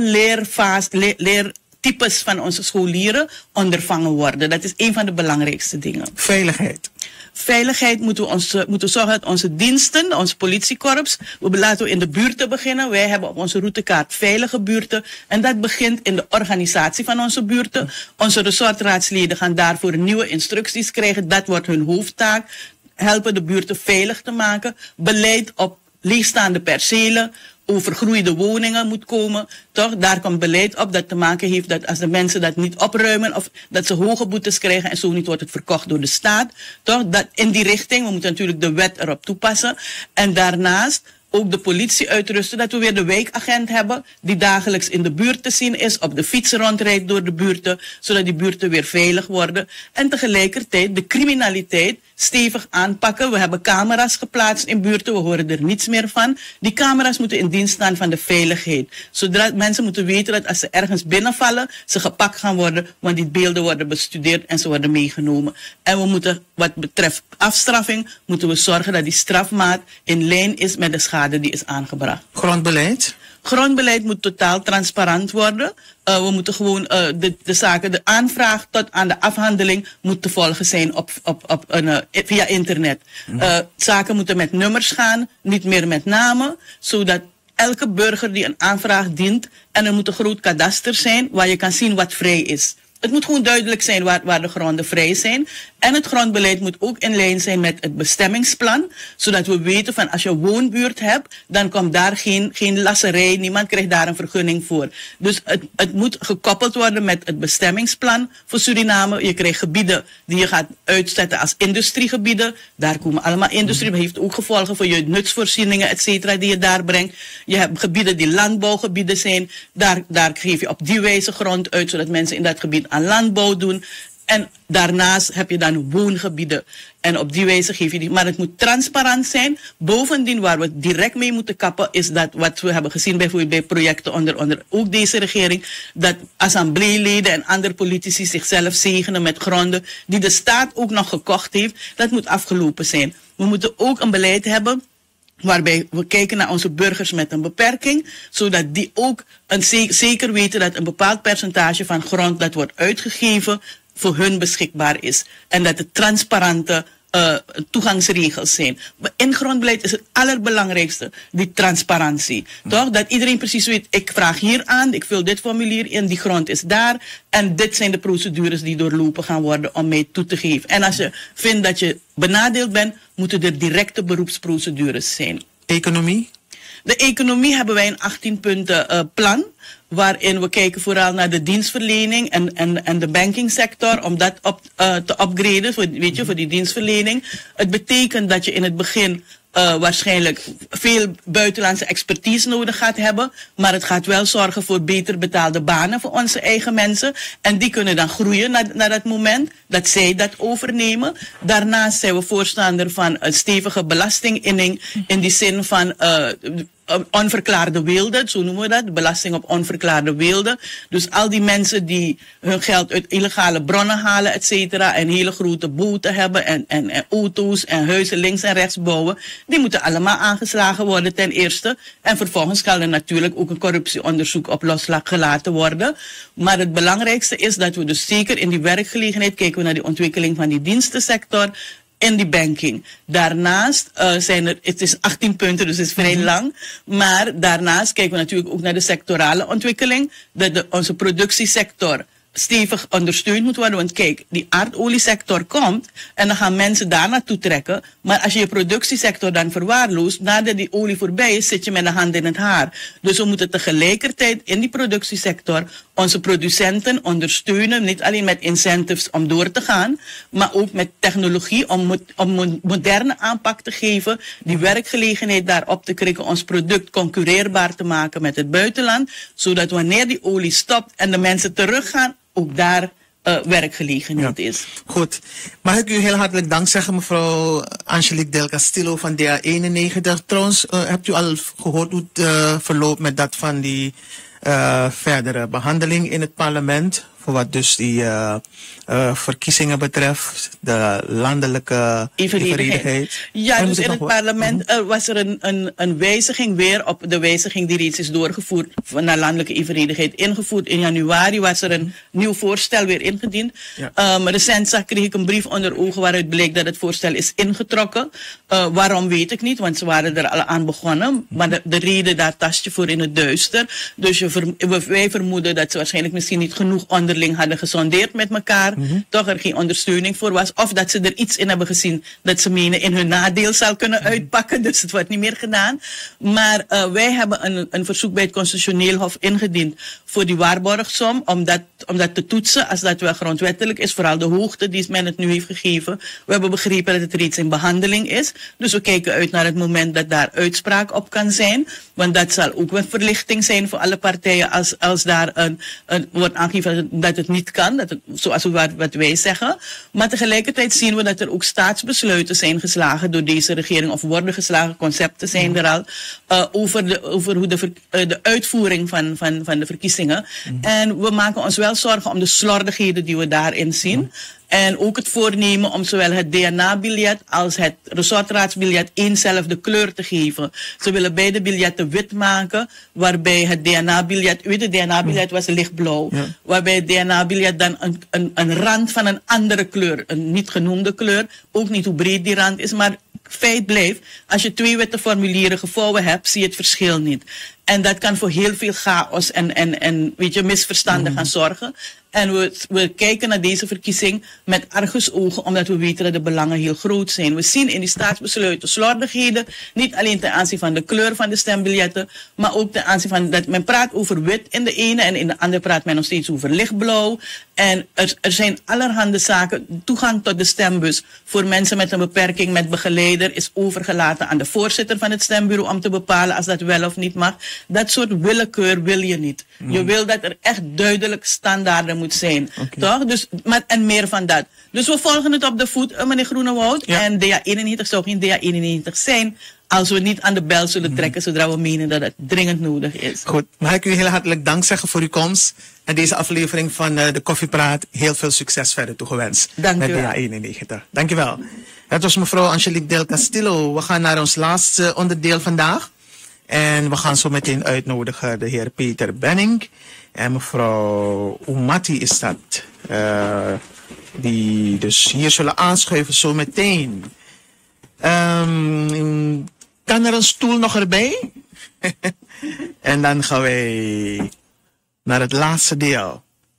S2: leertypes van onze scholieren ondervangen worden. Dat is een van de belangrijkste dingen. Veiligheid moeten we zorgen dat onze diensten, ons politiekorps, laten we in de buurten beginnen. Wij hebben op onze routekaart veilige buurten. En dat begint in de organisatie van onze buurten. Onze resortraadsleden gaan daarvoor nieuwe instructies krijgen. Dat wordt hun hoofdtaak. Helpen de buurten veilig te maken. Beleid op leegstaande percelen, overgroeide woningen moet komen. Toch? Daar komt beleid op dat te maken heeft dat als de mensen dat niet opruimen of dat ze hoge boetes krijgen en zo niet wordt het verkocht door de staat. Toch? Dat in die richting, we moeten natuurlijk de wet erop toepassen. En daarnaast ook de politie uitrusten, dat we weer de wijkagent hebben die dagelijks in de buurt te zien is, op de fiets rondrijdt door de buurten, zodat die buurten weer veilig worden. En tegelijkertijd de criminaliteit stevig aanpakken. We hebben camera's geplaatst in buurten, we horen er niets meer van. Die camera's moeten in dienst staan van de veiligheid. Zodat mensen moeten weten dat als ze ergens binnenvallen, ze gepakt gaan worden, want die beelden worden bestudeerd en ze worden meegenomen. En we moeten, wat betreft afstraffing, moeten we zorgen dat die strafmaat in lijn is met de schade die is aangebracht.
S1: Grondbeleid?
S2: Grondbeleid moet totaal transparant worden. We moeten gewoon de zaken, de aanvraag tot aan de afhandeling moet te volgen zijn via internet. Zaken moeten met nummers gaan, niet meer met namen, zodat elke burger die een aanvraag dient, en er moet een groot kadaster zijn waar je kan zien wat vrij is. Het moet gewoon duidelijk zijn waar de gronden vrij zijn. En het grondbeleid moet ook in lijn zijn met het bestemmingsplan. Zodat we weten van als je een woonbuurt hebt, dan komt daar geen lasserij. Niemand krijgt daar een vergunning voor. Dus het moet gekoppeld worden met het bestemmingsplan voor Suriname. Je krijgt gebieden die je gaat uitzetten als industriegebieden. Daar komen allemaal industrie. Dat heeft ook gevolgen voor je nutsvoorzieningen, et cetera, die je daar brengt. Je hebt gebieden die landbouwgebieden zijn. Daar geef je op die wijze grond uit, zodat mensen in dat gebied aan landbouw doen. En daarnaast heb je dan woongebieden. En op die wijze geef je die. Maar het moet transparant zijn. Bovendien, waar we direct mee moeten kappen, is dat wat we hebben gezien bijvoorbeeld bij projecten onder ook deze regering, dat assembleeleden en andere politici zichzelf zegenen met gronden die de staat ook nog gekocht heeft. Dat moet afgelopen zijn. We moeten ook een beleid hebben waarbij we kijken naar onze burgers met een beperking, zodat die ook zeker weten dat een bepaald percentage van grond dat wordt uitgegeven voor hun beschikbaar is. En dat het transparante toegangsregels zijn. In grondbeleid is het allerbelangrijkste die transparantie. Toch? Dat iedereen precies weet, ik vraag hier aan, ik vul dit formulier in, die grond is daar en dit zijn de procedures die doorlopen gaan worden om mij toe te geven. En als je vindt dat je benadeeld bent, moeten er directe beroepsprocedures zijn.
S1: Economie?
S2: De economie hebben wij een 18 punten plan, waarin we kijken vooral naar de dienstverlening en de bankingsector, om dat te upgraden, voor die dienstverlening. Het betekent dat je in het begin waarschijnlijk veel buitenlandse expertise nodig gaat hebben, maar het gaat wel zorgen voor beter betaalde banen voor onze eigen mensen. En die kunnen dan groeien naar dat moment dat zij dat overnemen. Daarnaast zijn we voorstander van een stevige belastinginning in die zin van onverklaarde weelde, zo noemen we dat, belasting op onverklaarde weelde. Dus al die mensen die hun geld uit illegale bronnen halen, et cetera, en hele grote boten hebben en auto's en huizen links en rechts bouwen, die moeten allemaal aangeslagen worden ten eerste. En vervolgens kan er natuurlijk ook een corruptieonderzoek op loslag gelaten worden. Maar het belangrijkste is dat we dus zeker in die werkgelegenheid kijken we naar die ontwikkeling van die dienstensector en die banking. Daarnaast het is 18 punten, dus het is vrij lang. Maar daarnaast kijken we natuurlijk ook naar de sectorale ontwikkeling. Dat onze productiesector stevig ondersteund moet worden. Want kijk, die aardoliesector komt en dan gaan mensen daar naartoe trekken. Maar als je je productiesector dan verwaarloost, nadat die olie voorbij is, zit je met de hand in het haar. Dus we moeten tegelijkertijd in die productiesector onze producenten ondersteunen. Niet alleen met incentives om door te gaan, maar ook met technologie om moderne aanpak te geven. Die werkgelegenheid daarop te krikken, ons product concurreerbaar te maken met het buitenland. Zodat wanneer die olie stopt en de mensen teruggaan, ook daar werkgelegenheid is.
S1: Goed. Mag ik u heel hartelijk dank zeggen, mevrouw Angelique Del Castillo van DA91. Trouwens, hebt u al gehoord hoe het verloopt met dat van die verdere behandeling in het parlement? Voor wat dus die verkiezingen betreft, de landelijke evenredigheid.
S2: Ja, dus in het parlement was er een wijziging weer op de wijziging die reeds is doorgevoerd naar landelijke evenredigheid ingevoerd. In januari was er een nieuw voorstel weer ingediend. Ja. Recent kreeg ik een brief onder ogen waaruit bleek dat het voorstel is ingetrokken. Waarom weet ik niet, want ze waren er al aan begonnen. Maar de reden, daar tast je voor in het duister. Dus wij vermoeden dat ze waarschijnlijk misschien niet genoeg onderling hadden gesondeerd met elkaar. Toch er geen ondersteuning voor was. Of dat ze er iets in hebben gezien dat ze menen in hun nadeel zal kunnen uitpakken. Dus het wordt niet meer gedaan. Maar wij hebben een verzoek bij het Constitutioneel Hof ingediend voor die waarborgsom. Omdat om dat te toetsen, als dat wel grondwettelijk is, vooral de hoogte die men het nu heeft gegeven. We hebben begrepen dat het reeds in behandeling is. Dus we kijken uit naar het moment dat daar uitspraak op kan zijn. Want dat zal ook een verlichting zijn voor alle partijen als daar wordt aangegeven dat het niet kan, dat het, zoals wat wij zeggen. Maar tegelijkertijd zien we dat er ook staatsbesluiten zijn geslagen door deze regering, of worden geslagen, concepten zijn er al, over hoe de uitvoering van de verkiezingen. En we maken ons wel zorgen om de slordigheden die we daarin zien. En ook het voornemen om zowel het DNA-biljet als het resortraadsbiljet éénzelfde kleur te geven. Ze willen beide biljetten wit maken, waarbij het DNA-biljet, het DNA-biljet was lichtblauw, waarbij het DNA-biljet dan een rand van een andere kleur, een niet genoemde kleur, ook niet hoe breed die rand is, maar feit blijft, als je 2 witte formulieren gevouwen hebt, zie je het verschil niet. En dat kan voor heel veel chaos en weet je, misverstanden gaan zorgen. En we kijken naar deze verkiezing met argusogen, omdat we weten dat de belangen heel groot zijn. We zien in die staatsbesluiten slordigheden, niet alleen ten aanzien van de kleur van de stembiljetten, maar ook ten aanzien van dat men praat over wit in de ene en in de andere praat men nog steeds over lichtblauw. En er zijn allerhande zaken. Toegang tot de stembus voor mensen met een beperking met begeleider is overgelaten aan de voorzitter van het stembureau om te bepalen als dat wel of niet mag. Dat soort willekeur wil je niet. Je wil dat er echt duidelijk standaarden moet zijn. Toch? Dus, en meer van dat. Dus we volgen het op de voet, meneer Groenewoud. En DA91 zou geen DA91 zijn als we niet aan de bel zullen trekken zodra we menen dat het dringend nodig is.
S1: Goed, mag ik u heel hartelijk dank zeggen voor uw komst en deze aflevering van de Koffiepraat. Heel veel succes verder toegewenst.
S2: Dank u wel.
S1: Met DA91. Dank u wel. Het was mevrouw Angelique Del Castillo. We gaan naar ons laatste onderdeel vandaag. En we gaan zo meteen uitnodigen de heer Peter Benning. En mevrouw Umati is dat. Die dus hier zullen aanschuiven zo meteen. Kan er een stoel nog erbij? En dan gaan wij naar het laatste deel.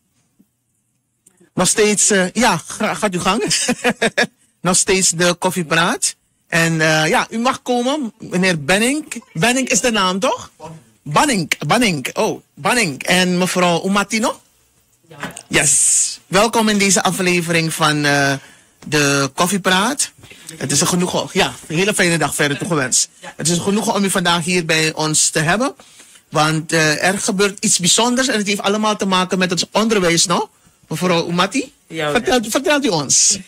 S1: Nog steeds, gaat uw gang. Nog steeds de koffiepraat. En u mag komen, meneer Benning. Benning is de naam, toch? Banning. Oh, Banning. En mevrouw Umatino? Ja. Yes. Welkom in deze aflevering van de Koffiepraat. Het is een genoegen. Ja, een hele fijne dag verder toegewenst. Het is een genoegen om u vandaag hier bij ons te hebben. Want er gebeurt iets bijzonders en het heeft allemaal te maken met het onderwijs, no? Mevrouw Umati? Ja, vertelt u ons.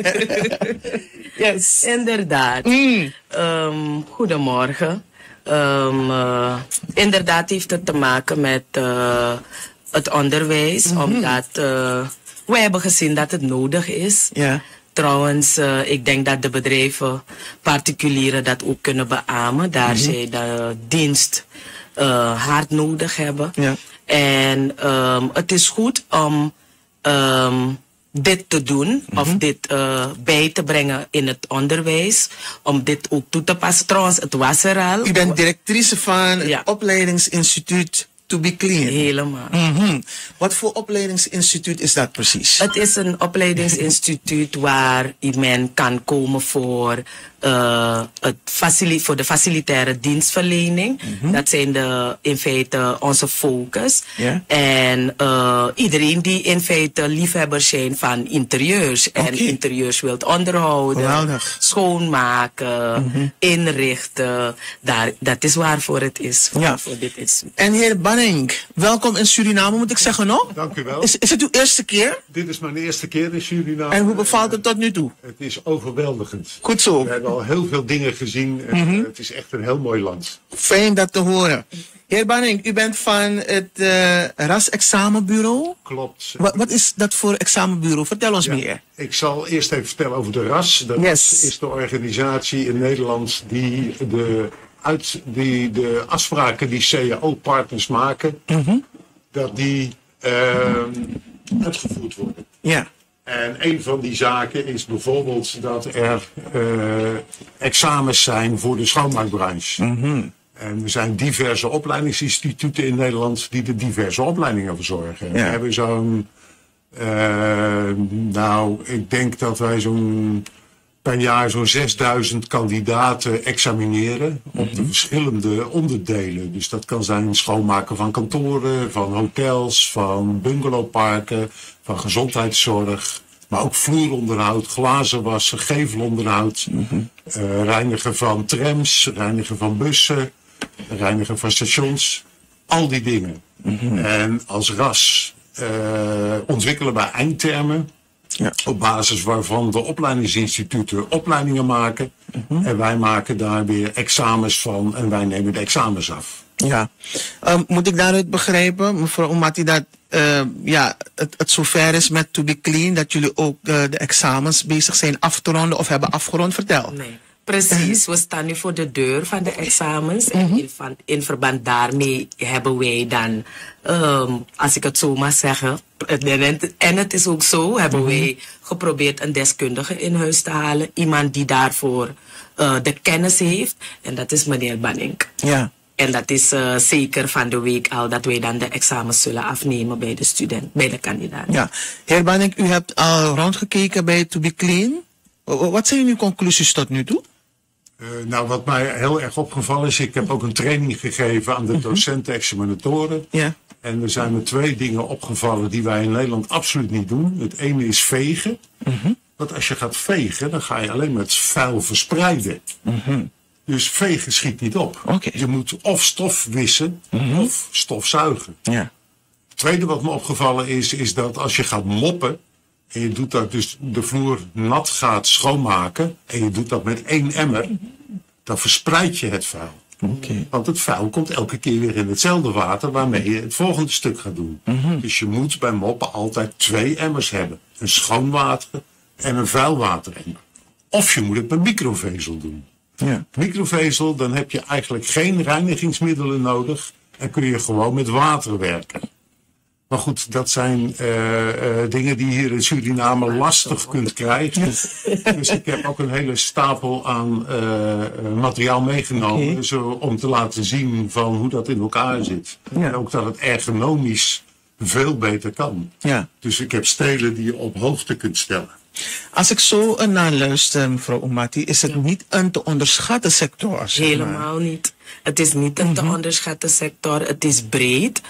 S3: Yes. Inderdaad. Goedemorgen. Inderdaad heeft het te maken met het onderwijs, omdat wij hebben gezien dat het nodig is.
S1: Ja.
S3: Trouwens, ik denk dat de bedrijven, particulieren, dat ook kunnen beamen, daar zij de dienst hard nodig hebben.
S1: Ja.
S3: En het is goed om dit te doen, of dit bij te brengen in het onderwijs, om dit ook toe te passen. Trouwens, het was er al.
S1: U bent directrice van het opleidingsinstituut To Be Clean.
S3: Helemaal.
S1: Wat voor opleidingsinstituut is dat precies?
S3: Het is een opleidingsinstituut waar men kan komen voor voor de facilitaire dienstverlening. Dat zijn in feite onze focus.
S1: Yeah.
S3: En iedereen die in feite liefhebber zijn van interieurs. En interieurs wilt onderhouden,
S1: geweldig,
S3: schoonmaken, inrichten. Dat is waarvoor het is. Voor dit is.
S1: En heer Banning, welkom in Suriname, moet ik zeggen, no?
S4: Dank u wel.
S1: Is het uw eerste keer?
S4: Dit is mijn eerste keer in Suriname.
S1: En hoe bevalt het tot nu toe?
S4: Het is overweldigend.
S1: Goed zo.
S4: We hebben al heel veel dingen gezien. Het is echt een heel mooi land.
S1: Fijn dat te horen. Heer Banning, u bent van het RAS-examenbureau?
S4: Klopt.
S1: Wat is dat voor examenbureau? Vertel ons meer.
S4: Ik zal eerst even vertellen over de RAS. Dat is de organisatie in Nederland die de afspraken die CAO-partners maken, dat die uitgevoerd worden.
S1: Ja.
S4: En een van die zaken is bijvoorbeeld dat er examens zijn voor de schoonmaakbranche. En er zijn diverse opleidingsinstituten in Nederland die de diverse opleidingen verzorgen. Ja. We hebben zo'n, ik denk dat wij zo'n per jaar zo'n 6000 kandidaten examineren op de verschillende onderdelen. Dus dat kan zijn schoonmaken van kantoren, van hotels, van bungalowparken, van gezondheidszorg. Maar ook vloeronderhoud, glazen wassen, gevelonderhoud, reinigen van trams, reinigen van bussen, reinigen van stations. Al die dingen. En als RAS ontwikkelen wij eindtermen. Ja. Op basis waarvan de opleidingsinstituten opleidingen maken. En wij maken daar weer examens van en wij nemen de examens af.
S1: Ja. Moet ik daaruit begrijpen, mevrouw Oumati, dat het zover is met To Be Clean, dat jullie ook de examens bezig zijn af te ronden of hebben afgerond? Vertel.
S3: Nee. Precies, we staan nu voor de deur van de examens. En in verband daarmee hebben wij dan, als ik het zo mag zeggen, en het is ook zo, hebben wij geprobeerd een deskundige in huis te halen. Iemand die daarvoor de kennis heeft. En dat is meneer Banning.
S1: Ja.
S3: En dat is zeker van de week al dat wij dan de examens zullen afnemen bij de student, bij de kandidaat.
S1: Ja. Heer Banning, u hebt al rondgekeken bij To Be Clean. Wat zijn uw conclusies tot nu toe?
S4: Nou, wat mij heel erg opgevallen is, ik heb ook een training gegeven aan de docenten-examinatoren.
S1: Ja.
S4: En er zijn me 2 dingen opgevallen die wij in Nederland absoluut niet doen. Het ene is vegen. Want als je gaat vegen, dan ga je alleen maar het vuil verspreiden. Dus vegen schiet niet op.
S1: Okay.
S4: Je moet of stof wissen of stofzuigen.
S1: Ja.
S4: Het tweede wat me opgevallen is dat als je gaat moppen en je doet dat dus de vloer nat gaat schoonmaken en je doet dat met 1 emmer, dan verspreid je het vuil.
S1: Okay.
S4: Want het vuil komt elke keer weer in hetzelfde water waarmee je het volgende stuk gaat doen. Dus je moet bij moppen altijd 2 emmers hebben. Een schoonwater en een vuilwateremmer. Of je moet het met microvezel doen.
S1: Ja.
S4: Microvezel, dan heb je eigenlijk geen reinigingsmiddelen nodig en kun je gewoon met water werken. Maar goed, dat zijn dingen die je hier in Suriname lastig kunt krijgen. Dus ik heb ook een hele stapel aan materiaal meegenomen. Zo, om te laten zien van hoe dat in elkaar zit.
S1: Ja.
S4: En ook dat het ergonomisch veel beter kan.
S1: Ja.
S4: Dus ik heb stelen die je op hoogte kunt stellen.
S1: Als ik zo naar luister, mevrouw Oumati, is het niet een te onderschatten sector?
S3: Helemaal niet. Het is niet een te onderschatten sector. Het is breed.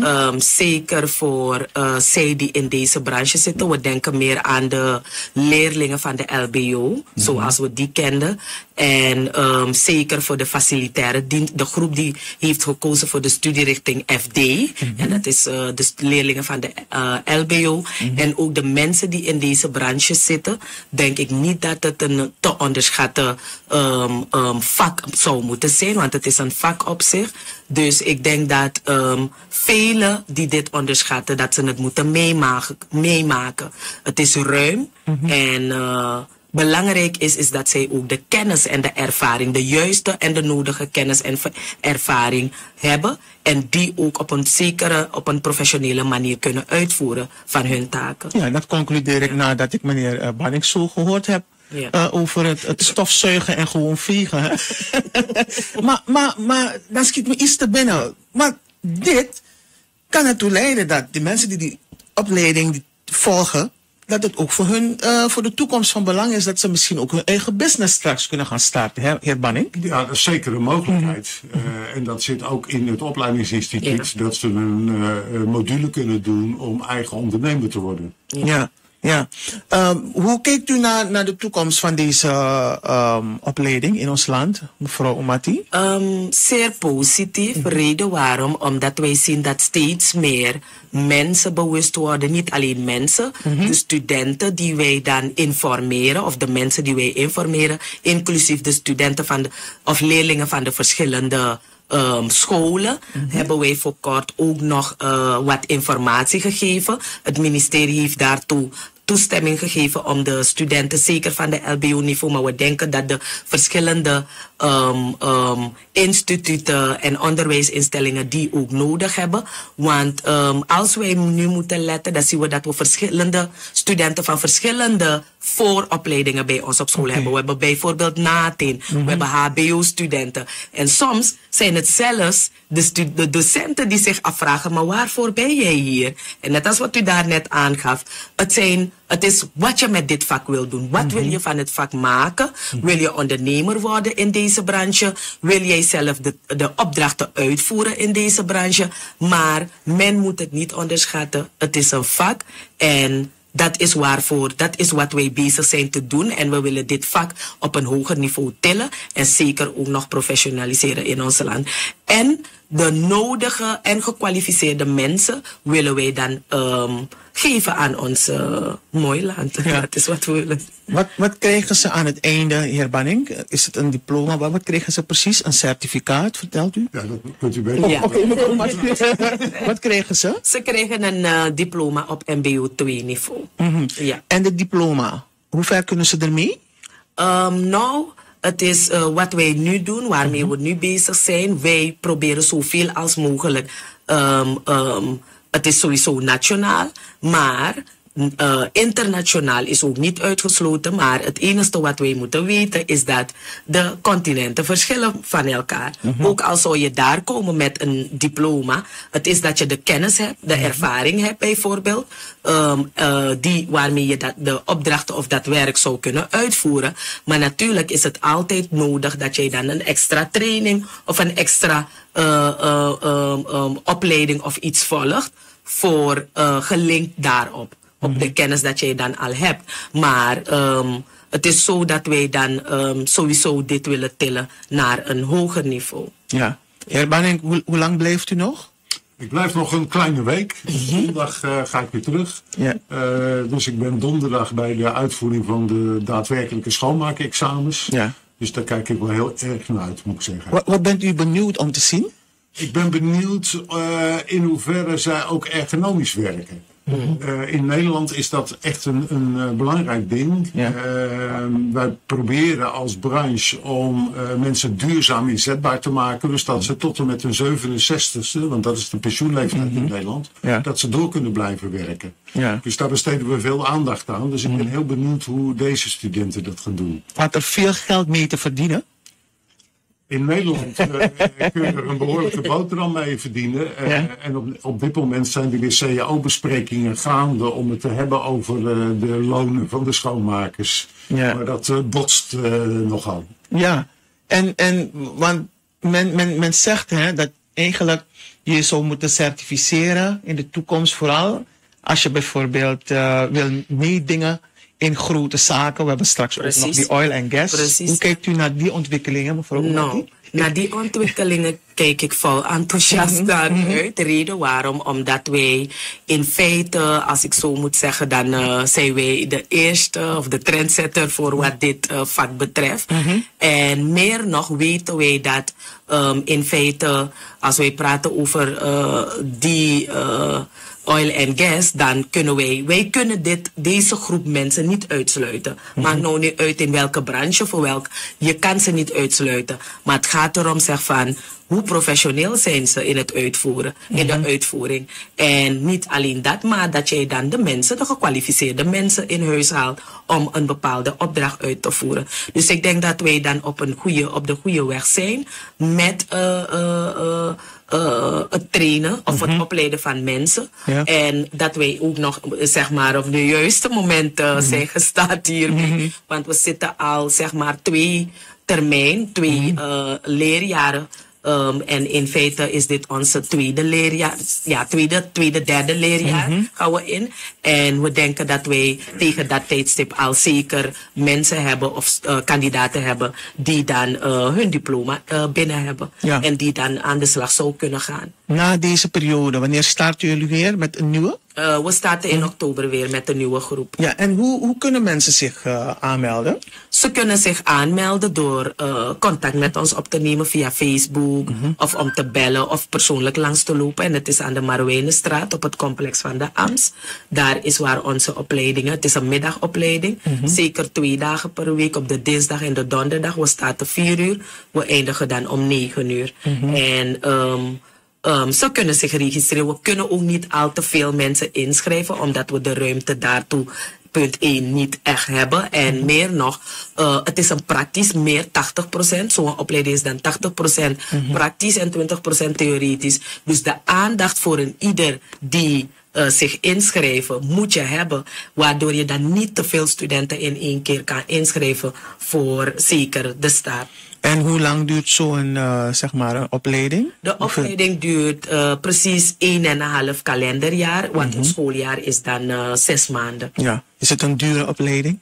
S3: Zeker voor zij die in deze branche zitten. We denken meer aan de leerlingen van de LBO, zoals we die kenden. En zeker voor de facilitaire dienst, de groep die heeft gekozen voor de studierichting FD. En dat is de leerlingen van de LBO. En ook de mensen die in deze branche zitten, denk ik niet dat het een te onderschatten vak zou moeten zijn. Want het is een vak op zich. Dus ik denk dat velen die dit onderschatten, dat ze het moeten meemaken. Het is ruim en belangrijk is dat zij ook de kennis en de ervaring, de juiste en de nodige kennis en ervaring hebben. En die ook op een professionele manier kunnen uitvoeren van hun taken.
S1: Ja, dat concludeer ik nadat ik meneer Banning zo gehoord heb. Ja. Over het stofzuigen en gewoon vegen. Hè? maar dan schiet me iets te binnen. Maar dit kan ertoe leiden dat de mensen die opleiding volgen, dat het ook voor hun, voor de toekomst van belang is dat ze misschien ook hun eigen business straks kunnen gaan starten, heer Banning?
S4: Ja, dat is zeker een mogelijkheid. En dat zit ook in het opleidingsinstituut, dat ze een module kunnen doen om eigen ondernemer te worden.
S1: Ja. Ja. Hoe kijkt u naar de toekomst van deze opleiding in ons land, mevrouw Oumati?
S3: Zeer positief. Reden waarom? Omdat wij zien dat steeds meer mensen bewust worden. Niet alleen mensen, de studenten die wij dan informeren, of de mensen die wij informeren, inclusief de studenten of leerlingen van de verschillende scholen, hebben wij voor kort ook nog wat informatie gegeven. Het ministerie heeft daartoe toestemming gegeven om de studenten, zeker van de LBO-niveau, maar we denken dat de verschillende instituten en onderwijsinstellingen die ook nodig hebben. Want als wij nu moeten letten, dan zien we dat we verschillende studenten van verschillende vooropleidingen bij ons op school hebben. We hebben bijvoorbeeld NATIN, we hebben HBO-studenten. En soms zijn het zelfs de docenten die zich afvragen, maar waarvoor ben jij hier? En net als wat u daar net aangaf, het is wat je met dit vak wil doen. Wat wil je van het vak maken? Wil je ondernemer worden in deze branche? Wil jij zelf de opdrachten uitvoeren in deze branche? Maar men moet het niet onderschatten. Het is een vak en dat is wat wij bezig zijn te doen. En we willen dit vak op een hoger niveau tillen. En zeker ook nog professionaliseren in ons land. En de nodige en gekwalificeerde mensen willen wij dan geven aan ons mooi land.
S1: Ja.
S3: Dat is wat we willen.
S1: Wat kregen ze aan het einde, heer Banning? Is het een diploma? Wat kregen ze precies? Een certificaat, vertelt u?
S4: Ja, dat kunt u weten.
S3: Ja.
S1: Wat kregen ze?
S3: Ze kregen een diploma op MBO 2 niveau. Ja.
S1: En het diploma, hoe ver kunnen ze ermee?
S3: Nou, het is wat wij nu doen, waarmee we nu bezig zijn. Wij proberen zoveel als mogelijk. Het is sowieso nationaal, maar internationaal is ook niet uitgesloten. Maar het enige wat wij moeten weten is dat de continenten verschillen van elkaar. Ook al zou je daar komen met een diploma, het is dat je de kennis hebt, de ervaring hebt bijvoorbeeld, waarmee je de opdrachten of dat werk zou kunnen uitvoeren. Maar natuurlijk is het altijd nodig dat je dan een extra training of een extra opleiding of iets volgt voor gelinkt daarop. Op de kennis dat je dan al hebt. Maar het is zo dat wij dan sowieso dit willen tillen naar een hoger niveau.
S1: Ja. Heer Banning, hoe lang blijft u nog?
S4: Ik blijf nog een kleine week. Zondag ga ik weer terug.
S1: Ja.
S4: Dus ik ben donderdag bij de uitvoering van de daadwerkelijke schoonmaakexamens.
S1: Ja.
S4: Dus daar kijk ik wel heel erg naar uit, moet ik zeggen.
S1: Wat bent u benieuwd om te zien?
S4: Ik ben benieuwd in hoeverre zij ook ergonomisch werken. In Nederland is dat echt een belangrijk ding.
S1: Ja.
S4: Wij proberen als branche om mensen duurzaam inzetbaar te maken. Dus dat ze tot en met hun 67ste, want dat is de pensioenleeftijd in Nederland, dat ze door kunnen blijven werken.
S1: Ja.
S4: Dus daar besteden we veel aandacht aan. Dus ik ben heel benieuwd hoe deze studenten dat gaan doen.
S1: Valt er veel geld mee te verdienen?
S4: In Nederland kun je er een behoorlijke boterham mee verdienen. En op dit moment zijn er weer CAO-besprekingen gaande om het te hebben over de lonen van de schoonmakers.
S1: Ja.
S4: Maar dat botst nogal.
S1: Ja, want men zegt dat eigenlijk je zou moeten certificeren in de toekomst, vooral als je bijvoorbeeld wil meedingen in grote zaken. We hebben straks ook nog die oil en gas.
S3: Precies.
S1: Hoe kijkt u naar die ontwikkelingen, mevrouw?
S3: Nou, naar die ontwikkelingen kijk ik vol enthousiast naar uit. De reden waarom, omdat wij in feite, als ik zo moet zeggen, dan zijn wij de eerste of de trendsetter voor wat dit vak betreft. En meer nog weten wij dat in feite, als wij praten over die oil en gas, dan kunnen wij kunnen deze groep mensen niet uitsluiten. Maakt nou niet uit in welke branche of je kan ze niet uitsluiten. Maar het gaat erom, zeg van, hoe professioneel zijn ze in het uitvoeren, in de uitvoering. En niet alleen dat, maar dat jij dan de gekwalificeerde mensen in huis haalt om een bepaalde opdracht uit te voeren. Dus ik denk dat wij dan op de goede weg zijn met het trainen of het opleiden van mensen. Ja. En dat wij ook nog, zeg maar, op de juiste moment zijn gestart hiermee. Want we zitten al, zeg maar, 2 leerjaren. En in feite is dit onze tweede leerjaar. Ja, derde leerjaar gaan we in. En we denken dat wij tegen dat tijdstip al zeker mensen hebben of kandidaten hebben die dan hun diploma binnen hebben. Ja. En die dan aan de slag zou kunnen gaan.
S1: Na deze periode, wanneer starten jullie weer met een nieuwe?
S3: We starten in oktober weer met een nieuwe groep.
S1: Ja, en hoe kunnen mensen zich aanmelden?
S3: Ze kunnen zich aanmelden door contact met ons op te nemen via Facebook. Of om te bellen of persoonlijk langs te lopen. En het is aan de Marouwijnenstraat op het complex van de AMS. Daar is waar onze opleidingen, het is een middagopleiding. Zeker 2 dagen per week, op de dinsdag en de donderdag. We starten 4 uur, we eindigen dan om 9 uur. En ze kunnen zich registreren. We kunnen ook niet al te veel mensen inschrijven, omdat we de ruimte daartoe punt 1 niet echt hebben. En meer nog, het is een praktisch, meer 80%. Zo'n opleiding is dan 80% praktisch en 20% theoretisch. Dus de aandacht voor een ieder die zich inschrijven moet je hebben, waardoor je dan niet te veel studenten in één keer kan inschrijven voor zeker de start.
S1: En hoe lang duurt zo'n zeg maar een opleiding?
S3: De opleiding duurt precies 1,5 kalenderjaar, want een schooljaar is dan 6 maanden.
S1: Ja. Is het een dure opleiding?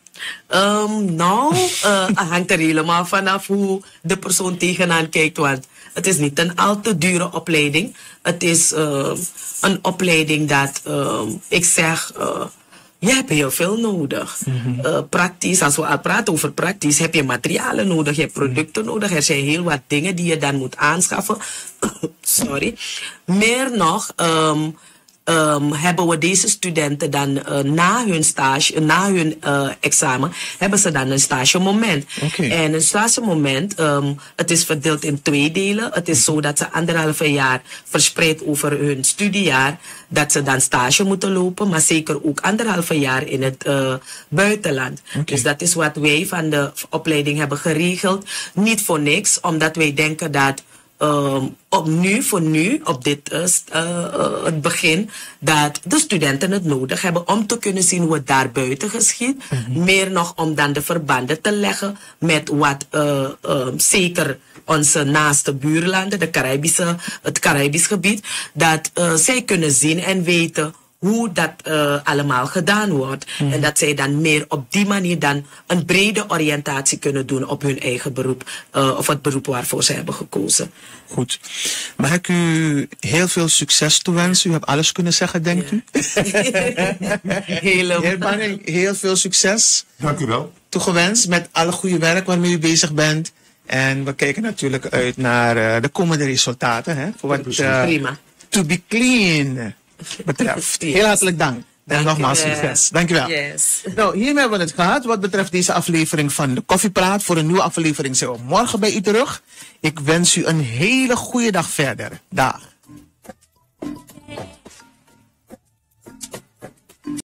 S3: Het hangt er helemaal vanaf hoe de persoon tegenaan kijkt, want het is niet een al te dure opleiding. Het is een opleiding dat, ik zeg, je hebt heel veel nodig. Praktisch, als we al praten over praktisch, heb je materialen nodig, je hebt producten nodig. Er zijn heel wat dingen die je dan moet aanschaffen. Sorry. Meer nog, hebben we deze studenten dan na hun stage, na hun examen, hebben ze dan een stagemoment.
S1: Okay.
S3: En een stagemoment, het is verdeeld in 2 delen. Het is zo dat ze 1,5 jaar verspreid over hun studiejaar, dat ze dan stage moeten lopen, maar zeker ook 1,5 jaar in het buitenland.
S1: Okay.
S3: Dus dat is wat wij van de opleiding hebben geregeld. Niet voor niks, omdat wij denken dat op dit het begin, dat de studenten het nodig hebben om te kunnen zien hoe het daar buiten geschiet. Meer nog om dan de verbanden te leggen met wat zeker onze naaste buurlanden, het Caribisch gebied, dat zij kunnen zien en weten hoe dat allemaal gedaan wordt. En dat zij dan meer op die manier dan een brede oriëntatie kunnen doen op hun eigen beroep, of het beroep waarvoor ze hebben gekozen.
S1: Goed. Mag ik u heel veel succes toewensen? U hebt alles kunnen zeggen, denkt u?
S3: Helemaal.
S1: Heer Banning, heel veel succes.
S4: Dank u wel.
S1: Toegewenst met alle goede werk waarmee u bezig bent. En we kijken natuurlijk uit naar de komende resultaten. Hè, voor wat
S3: Prima.
S1: To Be Clean betreft. Heel hartelijk dank. En nogmaals succes. Dank u wel.
S3: Yes.
S1: Nou, hiermee hebben we het gehad wat betreft deze aflevering van de Koffiepraat. Voor een nieuwe aflevering zijn we morgen bij u terug. Ik wens u een hele goede dag verder. Dag.